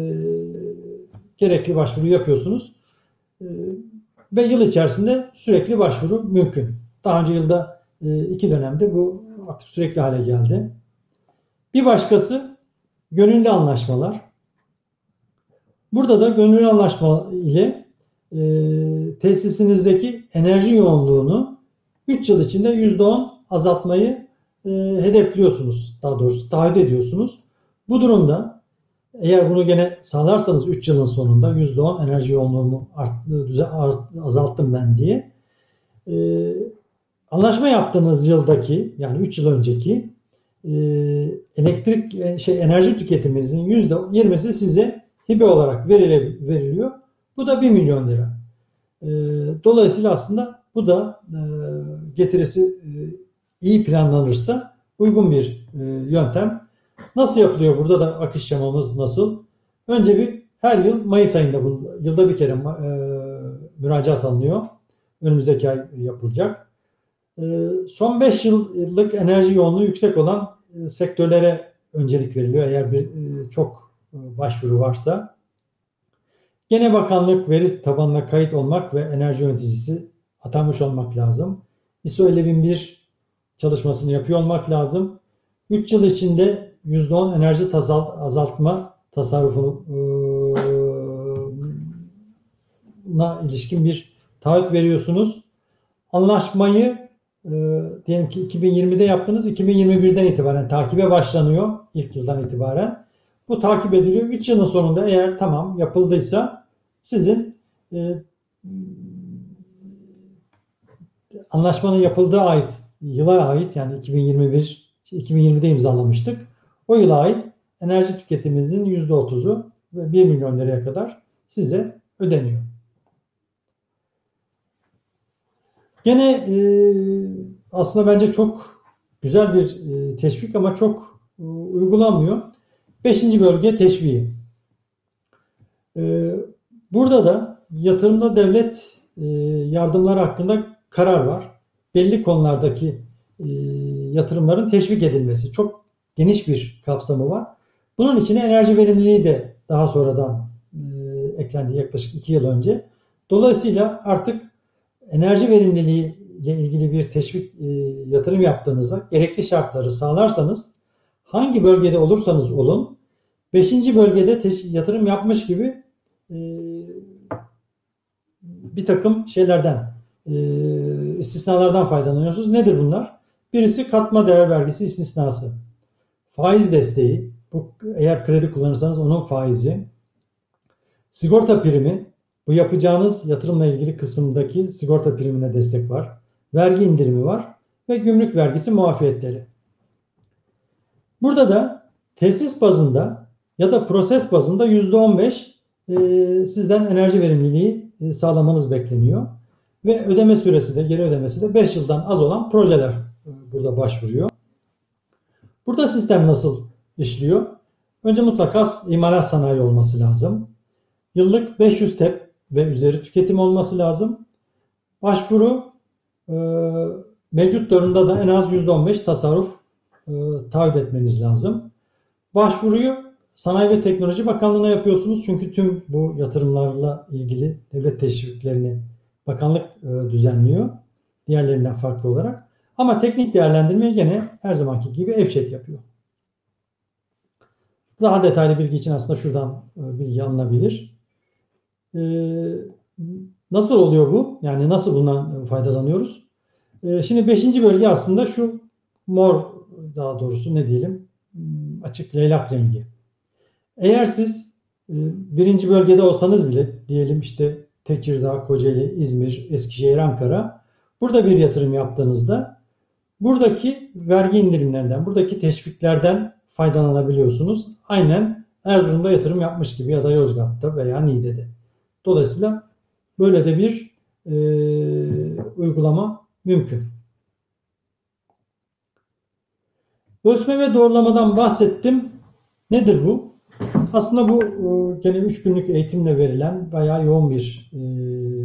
gerekli başvuru yapıyorsunuz. E, ve yıl içerisinde sürekli başvuru mümkün. Daha önce yılda e, iki dönemde bu artık sürekli hale geldi. Bir başkası gönüllü anlaşmalar. Burada da gönüllü anlaşma ile e, tesisinizdeki enerji yoğunluğunu üç yıl içinde yüzde on azaltmayı e, hedefliyorsunuz. Daha doğrusu taahhüt ediyorsunuz. Bu durumda eğer bunu gene sağlarsanız üç yılın sonunda yüzde on enerji yoğunluğumu art, düze, art, azalttım ben diye e, anlaşma yaptığınız yıldaki yani üç yıl önceki e, elektrik şey enerji tüketiminizin yüzde yirmisi size hibe olarak verile, veriliyor. Bu da bir milyon lira. E, dolayısıyla aslında bu da e, getirisi e, iyi planlanırsa uygun bir e, yöntem. Nasıl yapılıyor? Burada da akış şemamız nasıl? Önce bir her yıl Mayıs ayında bunu, yılda bir kere e, müracaat alınıyor. Önümüzdeki ay yapılacak. E, son beş yıllık enerji yoğunluğu yüksek olan e, sektörlere öncelik veriliyor. Eğer bir e, çok e, başvuru varsa. Gene bakanlık veri tabanına kayıt olmak ve enerji yöneticisi atanmış olmak lazım. I S O elli bin bir çalışmasını yapıyor olmak lazım. üç yıl içinde yüzde on enerji azaltma tasarrufuna ilişkin bir taahhüt veriyorsunuz. Anlaşmayı e, diyelim ki iki bin yirmide yaptınız, iki bin yirmi birden itibaren takibe başlanıyor, ilk yıldan itibaren. Bu takip ediliyor. üç yılın sonunda eğer tamam yapıldıysa sizin e, anlaşmanın yapıldığı ait yıla ait, yani iki bin yirmi bir iki bin yirmide imzalamıştık. O yıla ait enerji tüketiminizin yüzde otuzu ve bir milyon liraya kadar size ödeniyor. Gene e, aslında bence çok güzel bir e, teşvik ama çok e, uygulanmıyor. Beşinci bölge teşviği. E, burada da yatırımda devlet e, yardımları hakkında karar var. Belli konulardaki e, yatırımların teşvik edilmesi. Çok geniş bir kapsamı var. Bunun içine enerji verimliliği de daha sonradan e, eklendi yaklaşık iki yıl önce. Dolayısıyla artık enerji verimliliği ile ilgili bir teşvik e, yatırım yaptığınızda gerekli şartları sağlarsanız hangi bölgede olursanız olun beşinci bölgede yatırım yapmış gibi e, bir takım şeylerden e, istisnalardan faydalanıyorsunuz. Nedir bunlar? Birisi katma değer vergisi istisnası. Faiz desteği. Bu, eğer kredi kullanırsanız onun faizi. Sigorta primi. Bu yapacağınız yatırımla ilgili kısımdaki sigorta primine destek var. Vergi indirimi var ve gümrük vergisi muafiyetleri. Burada da tesis bazında ya da proses bazında yüzde on beş e, sizden enerji verimliliği e, sağlamanız bekleniyor. Ve ödeme süresi de, geri ödemesi de beş yıldan az olan projeler e, burada başvuruyor. Burada sistem nasıl işliyor? Önce mutlaka imalat sanayi olması lazım. Yıllık beş yüz tep ve üzeri tüketim olması lazım. Başvuru e, mevcut durumda da en az yüzde on beş tasarruf e, taahhüt etmeniz lazım. Başvuruyu Sanayi ve Teknoloji Bakanlığı'na yapıyorsunuz. Çünkü tüm bu yatırımlarla ilgili devlet teşviklerini bakanlık e, düzenliyor. Diğerlerinden farklı olarak. Ama teknik değerlendirmeyi gene her zamanki gibi EFŞET yapıyor. Daha detaylı bilgi için aslında şuradan e, bilgi alınabilir. Ee, nasıl oluyor bu? Yani nasıl bundan faydalanıyoruz? Ee, şimdi beşinci bölge aslında şu mor, daha doğrusu ne diyelim, açık leylak rengi. Eğer siz e, birinci bölgede olsanız bile, diyelim işte Tekirdağ, Kocaeli, İzmir, Eskişehir, Ankara, burada bir yatırım yaptığınızda buradaki vergi indirimlerinden, buradaki teşviklerden faydalanabiliyorsunuz. Aynen Erzurum'da yatırım yapmış gibi ya da Yozgat'ta veya Niğde'de. Dolayısıyla böyle de bir e, uygulama mümkün. Ölçme ve doğrulamadan bahsettim. Nedir bu? Aslında bu e, gene üç günlük eğitimle verilen bayağı yoğun bir e,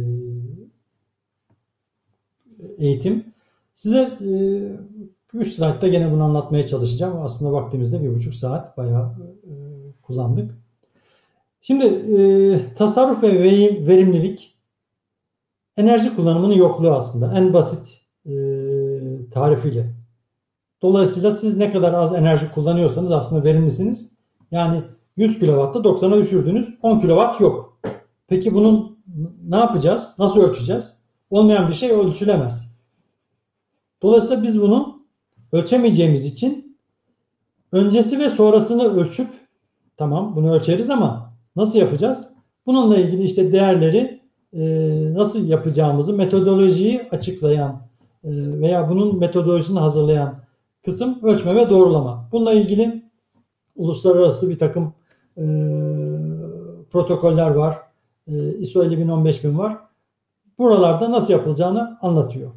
eğitim. Size üç slaytta gene bunu anlatmaya çalışacağım. Aslında vaktimizde bir buçuk saat bayağı e, kullandık. Şimdi e, tasarruf ve verimlilik enerji kullanımının yokluğu aslında. En basit e, tarifiyle. Dolayısıyla siz ne kadar az enerji kullanıyorsanız aslında verimlisiniz. Yani yüz kilowatt'ta doksana düşürdünüz. on kilowatt yok. Peki bunun ne yapacağız? Nasıl ölçeceğiz? Olmayan bir şey ölçülemez. Dolayısıyla biz bunu ölçemeyeceğimiz için öncesi ve sonrasını ölçüp, tamam bunu ölçeriz ama nasıl yapacağız? Bununla ilgili işte değerleri e, nasıl yapacağımızı, metodolojiyi açıklayan e, veya bunun metodolojisini hazırlayan kısım ölçme ve doğrulama. Bununla ilgili uluslararası bir takım e, protokoller var. E, I S O elli bin on beş bin var. Buralarda nasıl yapılacağını anlatıyor.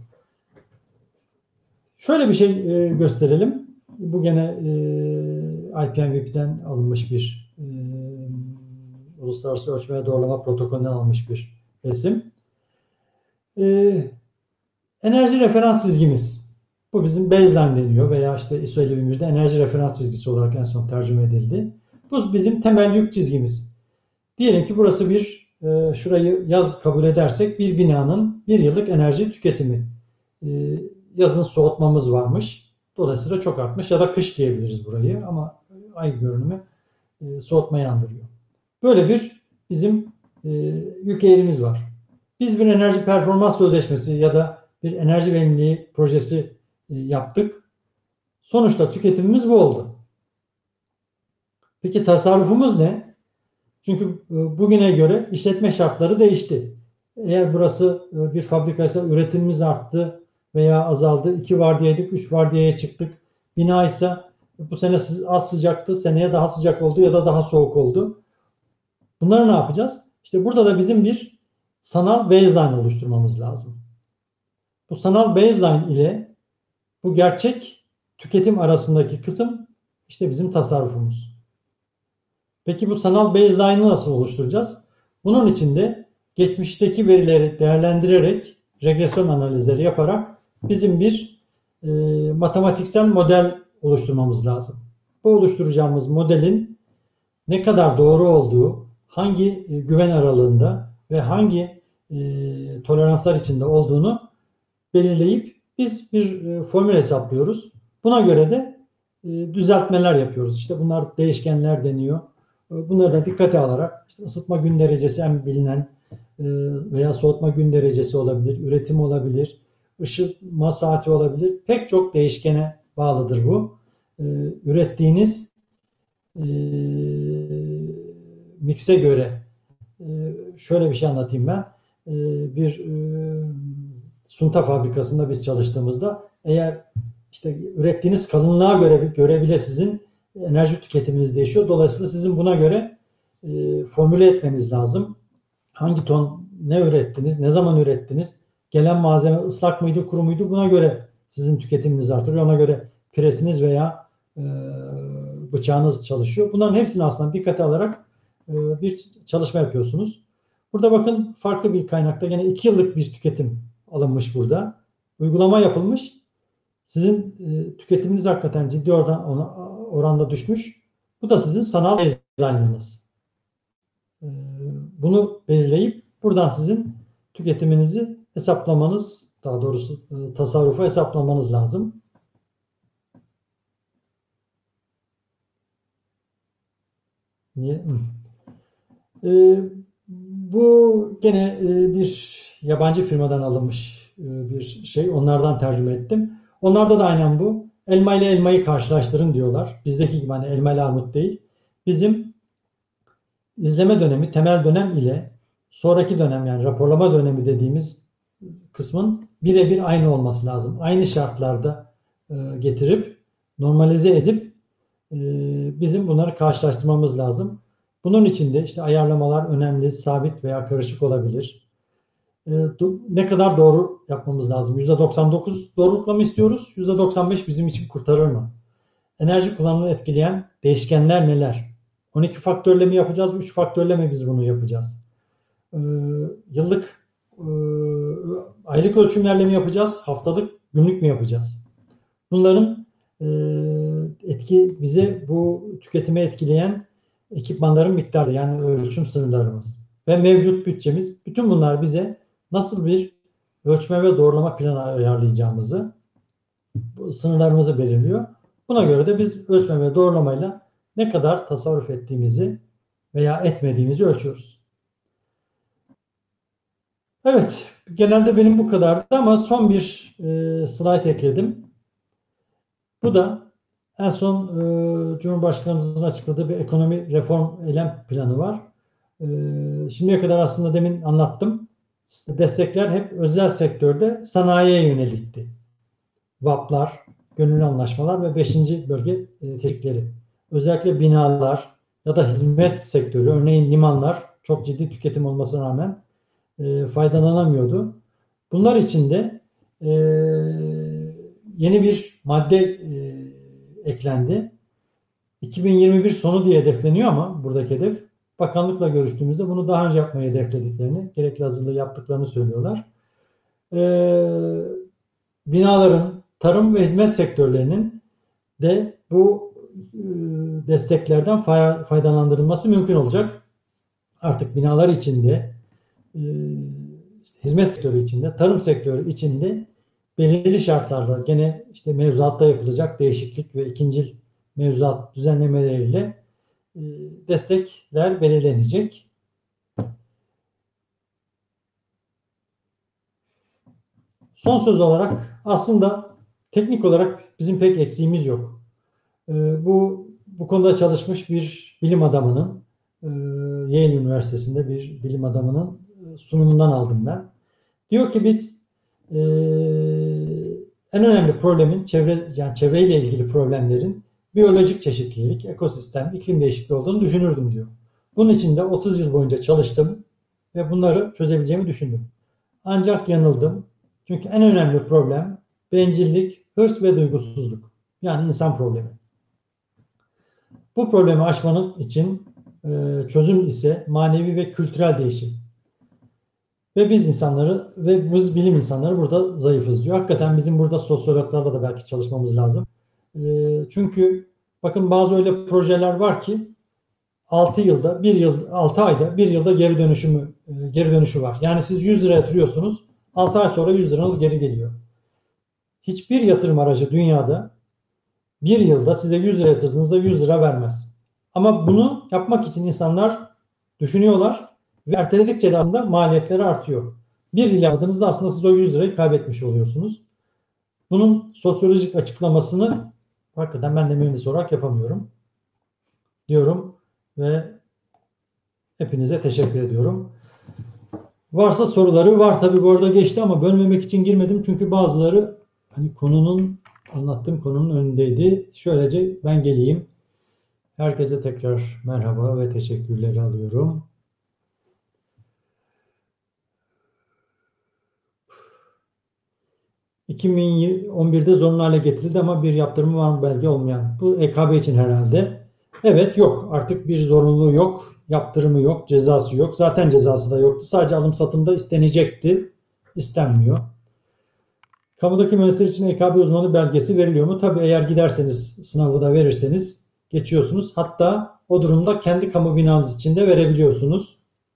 Şöyle bir şey e, gösterelim. Bu gene e, I P M V P'den alınmış bir e, Uluslararası Ölçme ve Doğrulama Protokolü'nden alınmış bir resim. E, enerji referans çizgimiz. Bu bizim baseline deniyor veya işte I S O elli bin birde enerji referans çizgisi olarak en son tercüme edildi. Bu bizim temel yük çizgimiz. Diyelim ki burası bir, e, şurayı yaz kabul edersek bir binanın bir yıllık enerji tüketimi. E, yazın soğutmamız varmış. Dolayısıyla çok artmış ya da kış diyebiliriz burayı ama ay görünümü e, soğutmayı andırıyor. Böyle bir bizim e, yük eğrimiz var. Biz bir enerji performans sözleşmesi ya da bir enerji verimliliği projesi e, yaptık. Sonuçta tüketimimiz bu oldu. Peki tasarrufumuz ne? Çünkü e, bugüne göre işletme şartları değişti. Eğer burası e, bir fabrikaysa üretimimiz arttı veya azaldı. iki vardiyaydık, üç vardiyaya çıktık. Bina ise bu sene az sıcaktı, seneye daha sıcak oldu ya da daha soğuk oldu. Bunları ne yapacağız? İşte burada da bizim bir sanal baseline oluşturmamız lazım. Bu sanal baseline ile bu gerçek tüketim arasındaki kısım işte bizim tasarrufumuz. Peki bu sanal baseline'ı nasıl oluşturacağız? Bunun için de geçmişteki verileri değerlendirerek, regresyon analizleri yaparak bizim bir e, matematiksel model oluşturmamız lazım. Bu oluşturacağımız modelin ne kadar doğru olduğu, hangi e, güven aralığında ve hangi e, toleranslar içinde olduğunu belirleyip biz bir e, formül hesaplıyoruz. Buna göre de e, düzeltmeler yapıyoruz. İşte bunlar değişkenler deniyor. Bunları da dikkate alarak işte ısıtma gün derecesi en bilinen e, veya soğutma gün derecesi olabilir, üretim olabilir, ışıtma saati olabilir. Pek çok değişkene bağlıdır bu. E, ürettiğiniz e, mikse göre e, şöyle bir şey anlatayım ben. E, bir e, sunta fabrikasında biz çalıştığımızda eğer işte ürettiğiniz kalınlığa göre göre bile sizin enerji tüketiminiz değişiyor. Dolayısıyla sizin buna göre e, formüle etmeniz lazım. Hangi ton ne ürettiniz, ne zaman ürettiniz, gelen malzeme ıslak mıydı, kuru muydu, buna göre sizin tüketiminiz artıyor. Ona göre presiniz veya e, bıçağınız çalışıyor. Bunların hepsini aslında dikkate alarak e, bir çalışma yapıyorsunuz. Burada bakın farklı bir kaynakta yine iki yıllık bir tüketim alınmış burada. Uygulama yapılmış. Sizin e, tüketiminiz hakikaten ciddi oradan, ona, oranda düşmüş. Bu da sizin sanal baseline'ınız. E, bunu belirleyip buradan sizin tüketiminizi hesaplamanız, daha doğrusu e, tasarrufu hesaplamanız lazım. Niye? E, bu gene e, bir yabancı firmadan alınmış e, bir şey. Onlardan tercüme ettim. Onlarda da aynen bu. Elma ile elmayı karşılaştırın diyorlar. Bizdeki gibi hani elma ile armut değil. Bizim izleme dönemi, temel dönem ile sonraki dönem yani raporlama dönemi dediğimiz kısmın birebir aynı olması lazım. Aynı şartlarda e, getirip normalize edip e, bizim bunları karşılaştırmamız lazım. Bunun için de işte ayarlamalar önemli, sabit veya karışık olabilir. E, ne kadar doğru yapmamız lazım? yüzde doksan dokuz doğrulukla mı istiyoruz? yüzde doksan beş bizim için kurtarır mı? Enerji kullanımını etkileyen değişkenler neler? on iki faktörle mi yapacağız? üç faktörle mi biz bunu yapacağız? Ee, yıllık e, aylık ölçümlerle mi yapacağız? Haftalık, günlük mü yapacağız? Bunların e, etki bize bu tüketime etkileyen ekipmanların miktarı yani ölçüm sınırlarımız ve mevcut bütçemiz, bütün bunlar bize nasıl bir ölçme ve doğrulama planı ayarlayacağımızı, bu sınırlarımızı belirliyor. Buna göre de biz ölçme ve doğrulamayla ne kadar tasarruf ettiğimizi veya etmediğimizi ölçüyoruz. Evet, genelde benim bu kadardı ama son bir e, slide ekledim. Bu da en son e, Cumhurbaşkanımızın açıkladığı bir ekonomi reform eylem planı var. E, şimdiye kadar aslında demin anlattım. Destekler hep özel sektörde sanayiye yönelikti. V A P'lar, gönüllü anlaşmalar ve beşinci bölge e, teşvikleri. Özellikle binalar ya da hizmet sektörü, örneğin limanlar çok ciddi tüketim olmasına rağmen e, faydalanamıyordu. Bunlar için de e, yeni bir madde e, eklendi. iki bin yirmi bir sonu diye hedefleniyor ama buradaki hedef bakanlıkla görüştüğümüzde bunu daha önce yapmayı hedeflediklerini, gerekli hazırlığı yaptıklarını söylüyorlar. E, binaların, tarım ve hizmet sektörlerinin de bu e, desteklerden faydalandırılması mümkün olacak. Artık binalar içinde, e, hizmet sektörü içinde, tarım sektörü içinde belirli şartlarda gene işte mevzuatta yapılacak değişiklik ve ikincil mevzuat düzenlemeleriyle e, destekler belirlenecek. Son söz olarak aslında teknik olarak bizim pek eksiğimiz yok. E, bu bu konuda çalışmış bir bilim adamının, e, Yale Üniversitesi'nde bir bilim adamının sunumundan aldım ben. Diyor ki biz e, en önemli problemin çevre yani çevreyle ilgili problemlerin biyolojik çeşitlilik, ekosistem, iklim değişikliği olduğunu düşünürdüm diyor. Bunun için de otuz yıl boyunca çalıştım ve bunları çözebileceğimi düşündüm. Ancak yanıldım. Çünkü en önemli problem bencillik, hırs ve duygusuzluk. Yani insan problemi. Bu problemi aşmanın için e, çözüm ise manevi ve kültürel değişim. Ve biz insanları ve biz bilim insanları burada zayıfız diyor. Hakikaten bizim burada sosyologlarla da belki çalışmamız lazım. E, çünkü bakın bazı öyle projeler var ki altı yılda, bir yıl, altı ayda, bir yılda geri dönüşümü, e, geri dönüşü var. Yani siz yüz lira yatırıyorsunuz, altı ay sonra yüz liranız geri geliyor. Hiçbir yatırım aracı dünyada bir yılda size yüz lira yatırdığınızda yüz lira vermez. Ama bunu yapmak için insanlar düşünüyorlar ve erteledikçe de aslında maliyetleri artıyor. Bir yıl yaptığınızda aslında siz o yüz lirayı kaybetmiş oluyorsunuz. Bunun sosyolojik açıklamasını hakikaten ben de mühendis olarak yapamıyorum diyorum ve hepinize teşekkür ediyorum. Varsa soruları var tabii bu arada geçti ama bölmemek için girmedim çünkü bazıları hani konunun anlattığım konunun önündeydi. Şöylece ben geleyim. Herkese tekrar merhaba ve teşekkürleri alıyorum. iki bin on birde zorunlu hale getirildi ama bir yaptırımı var mı belge olmayan. Bu E K B için herhalde. Evet yok. Artık bir zorunluluğu yok. Yaptırımı yok. Cezası yok. Zaten cezası da yoktu. Sadece alım satımda istenecekti. İstenmiyor. Kamudaki mühendisler için E K B uzmanı belgesi veriliyor mu? Tabii eğer giderseniz sınavı da verirseniz geçiyorsunuz. Hatta o durumda kendi kamu binanız için de verebiliyorsunuz.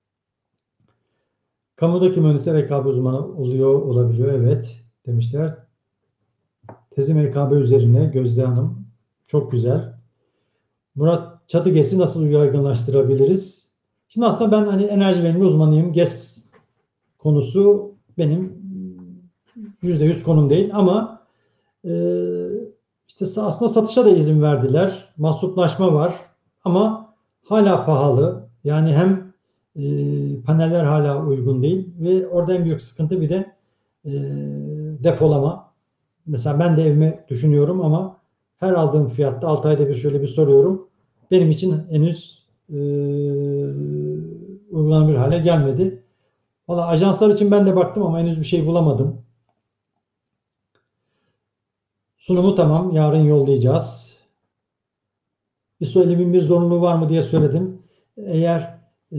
Kamudaki mühendisler E K B uzmanı oluyor, olabiliyor. Evet demişler. Tezim E K B üzerine Gözde Hanım. Çok güzel. Murat çatı GES'i nasıl yaygınlaştırabiliriz? Şimdi aslında ben hani enerji verimli uzmanıyım. GES konusu benim yüzde yüz konum değil ama e, işte aslında satışa da izin verdiler. Mahsuplaşma var ama hala pahalı. Yani hem e, paneller hala uygun değil ve orada en büyük sıkıntı bir de e, depolama. Mesela ben de evime düşünüyorum ama her aldığım fiyatta altı ayda bir şöyle bir soruyorum. Benim için henüz e, uygulanabilir hale gelmedi. Valla ajanslar için ben de baktım ama henüz bir şey bulamadım. Sunumu tamam. Yarın yollayacağız. I S O elli bin bir zorunluluğu var mı diye söyledim. Eğer e,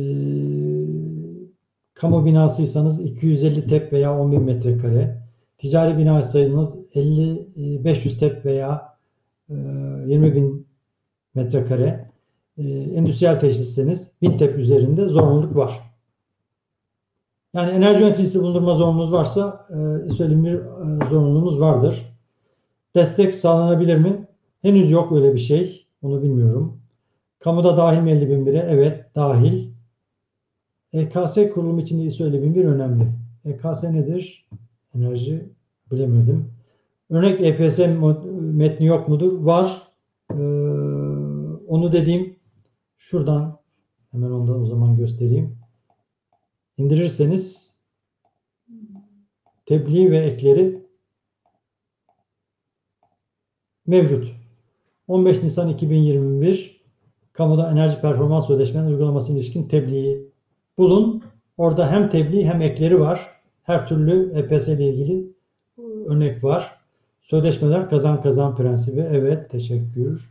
kamu binasıysanız iki yüz elli tep veya on bin metrekare. Ticari bina sayınız elli beş yüz tep veya e, yirmi bin metrekare. E, endüstriyel tesisseniz bin tep üzerinde zorunluluk var. Yani enerji yöneticisi bulundurma zorunluluğunuz varsa e, I S O elli bin bir e, zorunluluğunuz vardır. Destek sağlanabilir mi? Henüz yok öyle bir şey. Onu bilmiyorum. Kamuda dahil mi elli bin bire? Evet dahil. E K S kurulumu için de I S O elli bin bir önemli. E K S nedir? Enerji bilemedim. Örnek E P S metni yok mudur? Var. Ee, onu dediğim şuradan hemen ondan o zaman göstereyim. İndirirseniz tebliğ ve ekleri mevcut. on beş Nisan iki bin yirmi bir Kamuda Enerji Performans Sözleşmelerinin uygulamasına ilişkin tebliği bulun. Orada hem tebliğ hem ekleri var. Her türlü E P S ile ilgili örnek var. Sözleşmeler kazan kazan prensibi. Evet, teşekkür.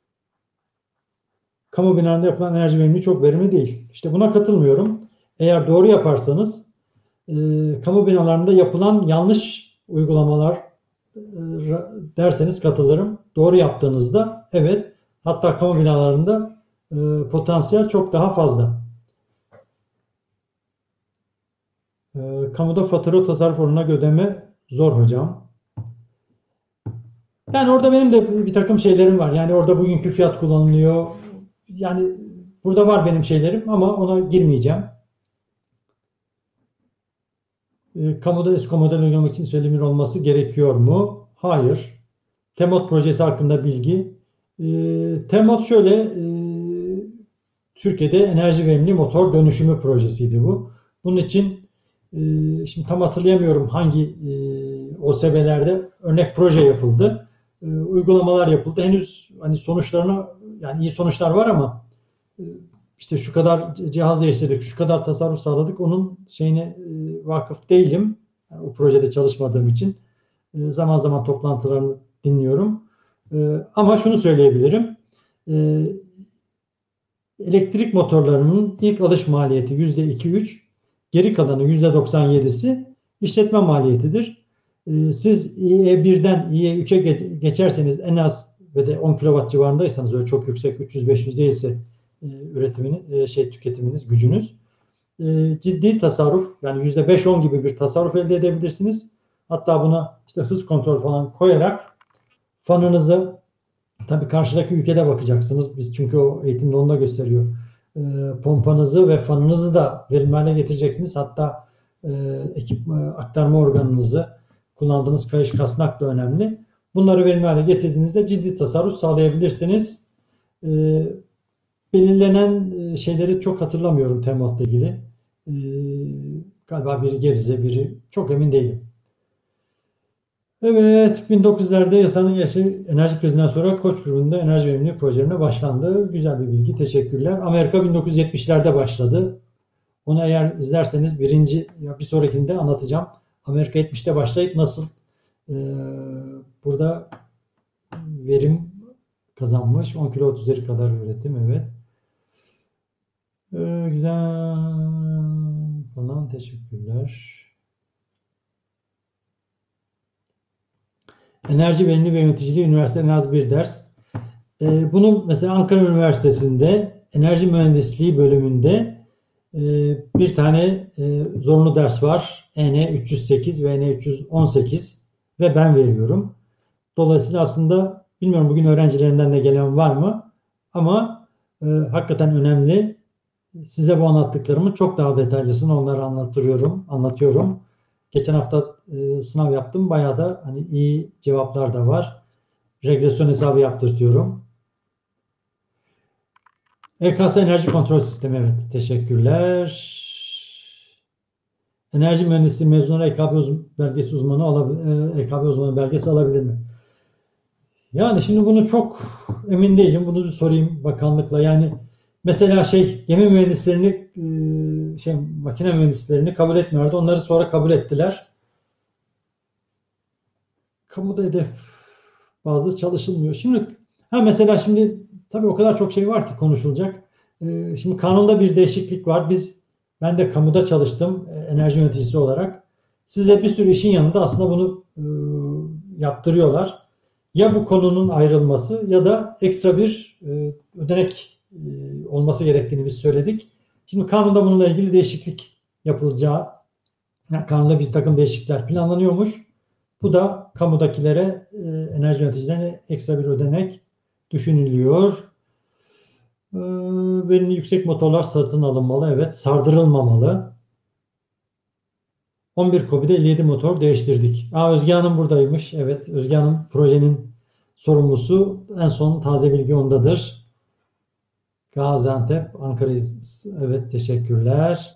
Kamu binalarında yapılan enerji verimliliği çok verimli değil. İşte buna katılmıyorum. Eğer doğru yaparsanız e, kamu binalarında yapılan yanlış uygulamalar e, derseniz katılırım. Doğru yaptığınızda evet, hatta kamu binalarında e, potansiyel çok daha fazla. E, kamuda fatura tasarruf oranına ödeme zor hocam. Yani orada benim de bir takım şeylerim var. Yani orada bugünkü fiyat kullanılıyor. Yani burada var benim şeylerim ama ona girmeyeceğim. E, kamuda esko model uygulamak için söylemir olması gerekiyor mu? Hayır. TEMOD projesi hakkında bilgi. E, TEMOD şöyle, e, Türkiye'de enerji verimli motor dönüşümü projesiydi bu. Bunun için e, şimdi tam hatırlayamıyorum hangi e, O S B'lerde örnek proje yapıldı. E, uygulamalar yapıldı. Henüz hani sonuçlarına, yani iyi sonuçlar var ama e, işte şu kadar cihaz değiştirdik, şu kadar tasarruf sağladık. Onun şeyine e, vakıf değilim. Yani o projede çalışmadığım için e, zaman zaman toplantılarını dinliyorum. E, ama şunu söyleyebilirim. E, elektrik motorlarının ilk alış maliyeti yüzde iki üç, geri kalanı yüzde doksan yedisi işletme maliyetidir. E, siz İ E birden İ E üçe geçerseniz en az ve de on kilowatt civarındaysanız, öyle çok yüksek üç yüz beş yüz değilse e, üretimini, e, şey tüketiminiz, gücünüz, e, ciddi tasarruf, yani yüzde beş on gibi bir tasarruf elde edebilirsiniz. Hatta buna işte hız kontrol falan koyarak fanınızı, tabii karşıdaki ülkede bakacaksınız. Biz çünkü o eğitimde onu da gösteriyor. E, pompanızı ve fanınızı da verimli hale getireceksiniz. Hatta e, ekip e, aktarma organınızı, kullandığınız kayış kasnak da önemli. Bunları verimli hale getirdiğinizde ciddi tasarruf sağlayabilirsiniz. E, belirlenen e, şeyleri çok hatırlamıyorum TEMOD'la ilgili. E, galiba biri Gebze, biri çok emin değilim. Evet, bin dokuz yüzlerde yasanın yaşı enerji krizinden sonra Koç grubunda enerji verimliliği projelerine başlandı. Güzel bir bilgi, teşekkürler. Amerika bin dokuz yüz yetmişlerde başladı. Onu eğer izlerseniz birinci, ya bir sonrakinde anlatacağım. Amerika yetmişte başlayıp nasıl e, burada verim kazanmış. on kilowatt üzeri kadar üretim, evet. E, güzel falan, teşekkürler. Enerji verimliliği ve yöneticiliği üniversitede en az bir ders. E, bunu mesela Ankara Üniversitesi'nde enerji mühendisliği bölümünde e, bir tane e, zorunlu ders var. E N üç yüz sekiz ve E N üç yüz on sekiz ve ben veriyorum. Dolayısıyla aslında bilmiyorum bugün öğrencilerimden de gelen var mı? Ama e, hakikaten önemli. Size bu anlattıklarımı çok daha detaylısını onlara anlatıyorum, anlatıyorum. Geçen hafta e, sınav yaptım. Bayağı da hani iyi cevaplar da var. Regresyon hesabı yaptırtıyorum. E K S Enerji Kontrol Sistemi, evet. Teşekkürler. Enerji mühendisliği mezunları E K B belgesi uzmanı alabilir, E K B uzmanı belgesi alabilir mi? Yani şimdi bunu çok emin değilim. Bunu bir sorayım bakanlıkla. Yani mesela şey, gemi mühendislerini, e, şey makine mühendislerini kabul etmiyordu. Onları sonra kabul ettiler. Kamuda hedef bazı çalışılmıyor. Şimdi ha mesela şimdi tabii o kadar çok şey var ki konuşulacak. Ee, şimdi kanunda bir değişiklik var. Biz ben de kamuda çalıştım e, enerji yöneticisi olarak. Size bir sürü işin yanında aslında bunu e, yaptırıyorlar. Ya bu konunun ayrılması ya da ekstra bir e, ödenek e, olması gerektiğini biz söyledik. Şimdi kanunda bununla ilgili değişiklik yapılacağı, yani kanunda bir takım değişiklikler planlanıyormuş. Bu da kamudakilere, e, enerji yöneticilerine ekstra bir ödenek düşünülüyor. E, verimli yüksek motorlar satın alınmalı. Evet, sardırılmamalı. on bir KOBİ'de elli yedi motor değiştirdik. Aa, Özge Hanım buradaymış. Evet, Özge Hanım projenin sorumlusu. En son taze bilgi ondadır. Gaziantep, Ankara. Evet, teşekkürler.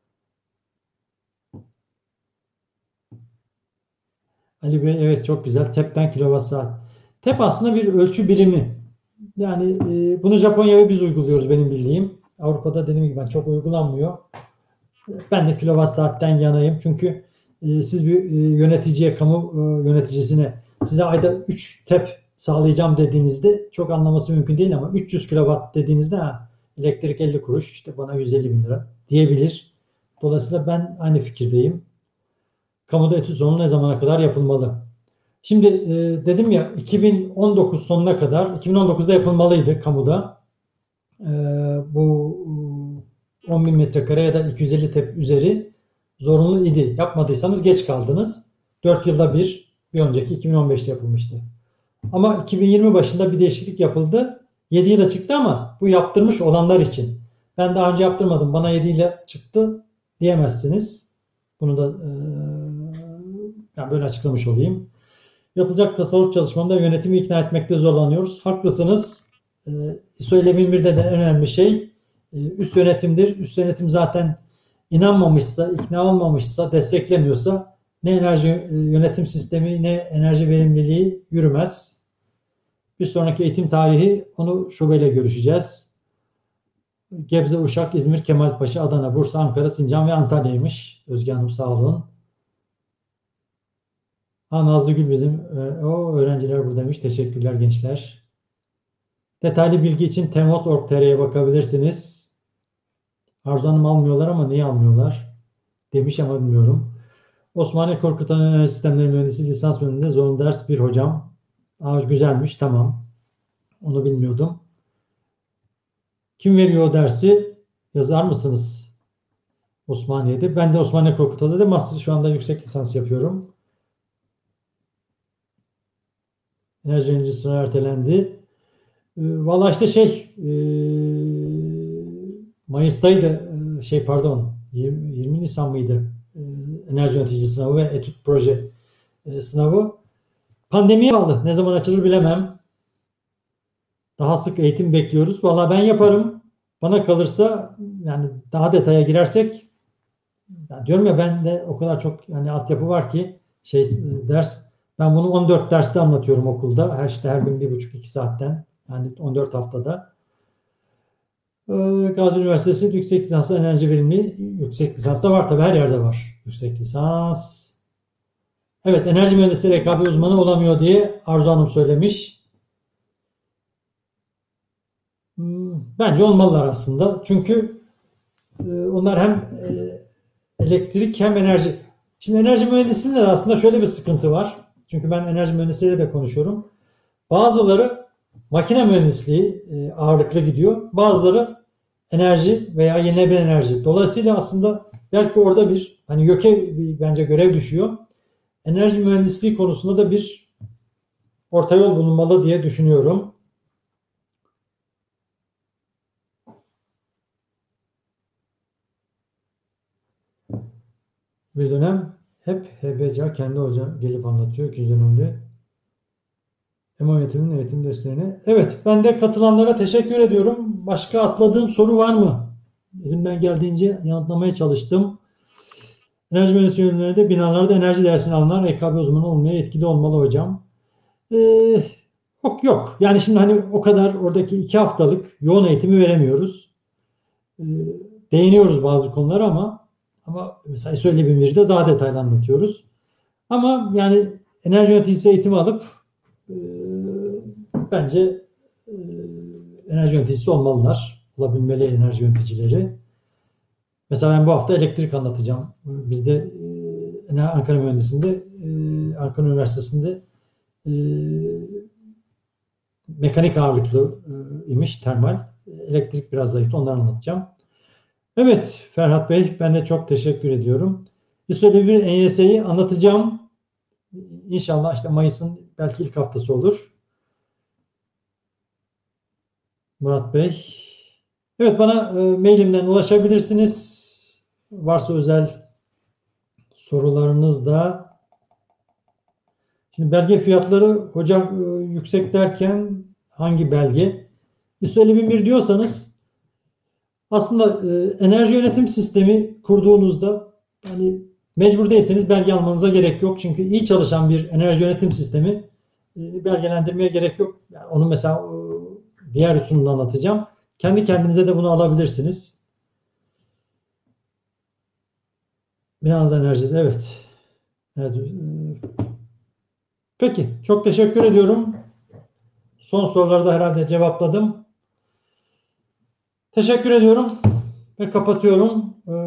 Ali Bey, evet, çok güzel. Tep'ten kilowatt saat. Tep aslında bir ölçü birimi. Yani e, bunu Japonya'ya biz uyguluyoruz benim bildiğim. Avrupa'da dediğim gibi ben çok uygulanmıyor. Ben de kilowatt saatten yanayım. Çünkü e, siz bir e, yöneticiye, kamu e, yöneticisine size ayda üç tep sağlayacağım dediğinizde çok anlaması mümkün değil ama üç yüz kilowatt dediğinizde ha, elektrik elli kuruş, işte bana yüz elli bin lira diyebilir. Dolayısıyla ben aynı fikirdeyim. Kamuda etüt sonu ne zamana kadar yapılmalı? Şimdi e, dedim ya, iki bin on dokuz sonuna kadar, iki bin on dokuzda yapılmalıydı kamuda. E, bu on bin metrekare ya da iki yüz elli tep üzeri zorunlu idi. Yapmadıysanız geç kaldınız. dört yılda bir, bir önceki iki bin on beşte yapılmıştı. Ama iki bin yirmi başında bir değişiklik yapıldı. yedi ile çıktı ama bu yaptırmış olanlar için. Ben daha önce yaptırmadım, bana yedi ile çıktı diyemezsiniz. Bunu da e, yani böyle açıklamış olayım. Yapılacak tasarruf çalışmamda yönetimi ikna etmekte zorlanıyoruz. Haklısınız. E, ISO ile bin birde de en önemli şey e, üst yönetimdir. Üst yönetim zaten inanmamışsa, ikna olmamışsa, desteklemiyorsa ne enerji e, yönetim sistemi ne enerji verimliliği yürümez. Bir sonraki eğitim tarihi onu şubeyle görüşeceğiz. Gebze, Uşak, İzmir, Kemalpaşa, Adana, Bursa, Ankara, Sincan ve Antalya'ymış. Özge Hanım sağ olun. Ha, Nazlı Gül bizim e, o öğrenciler buradaymış. Teşekkürler gençler. Detaylı bilgi için temot nokta org nokta tr'ye bakabilirsiniz. Arzu Hanım almıyorlar ama niye almıyorlar? Demiş ama bilmiyorum. Osmaniye Korkutan Enerji Sistemleri Mühendisi lisans bölümünde zorunlu ders bir hocam. Aa, güzelmiş, tamam. Onu bilmiyordum. Kim veriyor o dersi? Yazar mısınız? Osmaniye'de. Ben de Osmaniye Korkut'ta da master şu anda yüksek lisans yapıyorum. Enerji mühendisliği ertelendi. E, Valla işte şey e, Mayıs'taydı. E, şey pardon yirmi, yirmi Nisan mıydı? E, enerji yönetici sınavı ve etüt proje e, sınavı. Pandemiye kaldı. Ne zaman açılır bilemem. Daha sık eğitim bekliyoruz. Valla ben yaparım. Bana kalırsa yani daha detaya girersek ya diyorum ya, ben de o kadar çok yani altyapı var ki şey ders, ben bunu on dört derste anlatıyorum okulda. Her işte her gün bir buçuk iki saatten, yani on dört haftada. Ee, Gazi Üniversitesi yüksek lisans enerji verimliliği, yüksek lisans da var tabii, her yerde var yüksek lisans. Evet, enerji mühendisleri E K B uzmanı olamıyor diye Arzu Hanım söylemiş. Hmm, Bence olmalılar aslında. Çünkü e, onlar hem e, elektrik hem enerji. Şimdi enerji mühendisliğinde de aslında şöyle bir sıkıntı var. Çünkü ben enerji mühendisleriyle de konuşuyorum. Bazıları makine mühendisliği e, ağırlıklı gidiyor. Bazıları enerji veya yenilenebilir enerji. Dolayısıyla aslında belki orada bir hani YÖK'e bir, bence görev düşüyor. Enerji mühendisliği konusunda da bir orta yol bulunmalı diye düşünüyorum. Bir dönem hep H B C A kendi hoca gelip anlatıyor. İkinci dönemde hem yönetimin eğitim derslerine. Evet, ben de katılanlara teşekkür ediyorum. Başka atladığım soru var mı? Elimden geldiğince yanıtlamaya çalıştım. Enerji mühendisliği bölümlerinde binalarda enerji dersini alanlar E K B uzmanı olmaya etkili olmalı hocam. Ee, yok yok. Yani şimdi hani o kadar oradaki iki haftalık yoğun eğitimi veremiyoruz. Ee, değiniyoruz bazı konulara ama ama mesela söyle bir de daha detaylı anlatıyoruz. Ama yani enerji yöneticisi eğitimi alıp e, bence e, enerji yöneticisi olmalılar. Olabilmeli enerji yöneticileri. Mesela ben bu hafta elektrik anlatacağım. Bizde e, Ankara Mühendisliği'nde, e, Ankara Üniversitesi'nde e, mekanik ağırlıklı e, imiş, termal. Elektrik biraz zayıftı, onları anlatacağım. Evet Ferhat Bey, ben de çok teşekkür ediyorum. Bir süre bir N Y S'yi anlatacağım. İnşallah işte Mayıs'ın belki ilk haftası olur. Murat Bey. Evet, bana e, mailimden ulaşabilirsiniz. Varsa özel sorularınız da. Şimdi belge fiyatları hocam e, yüksek derken hangi belge? ISO elli bin bir diyorsanız aslında e, enerji yönetim sistemi kurduğunuzda hani mecbur değilseniz belge almanıza gerek yok. Çünkü iyi çalışan bir enerji yönetim sistemi e, belgelendirmeye gerek yok. Yani onu mesela e, diğer usulünü anlatacağım. Kendi kendinize de bunu alabilirsiniz. Binada enerjide evet. Evet. Peki, çok teşekkür ediyorum. Son soruları da herhalde cevapladım. Teşekkür ediyorum ve kapatıyorum. Ee,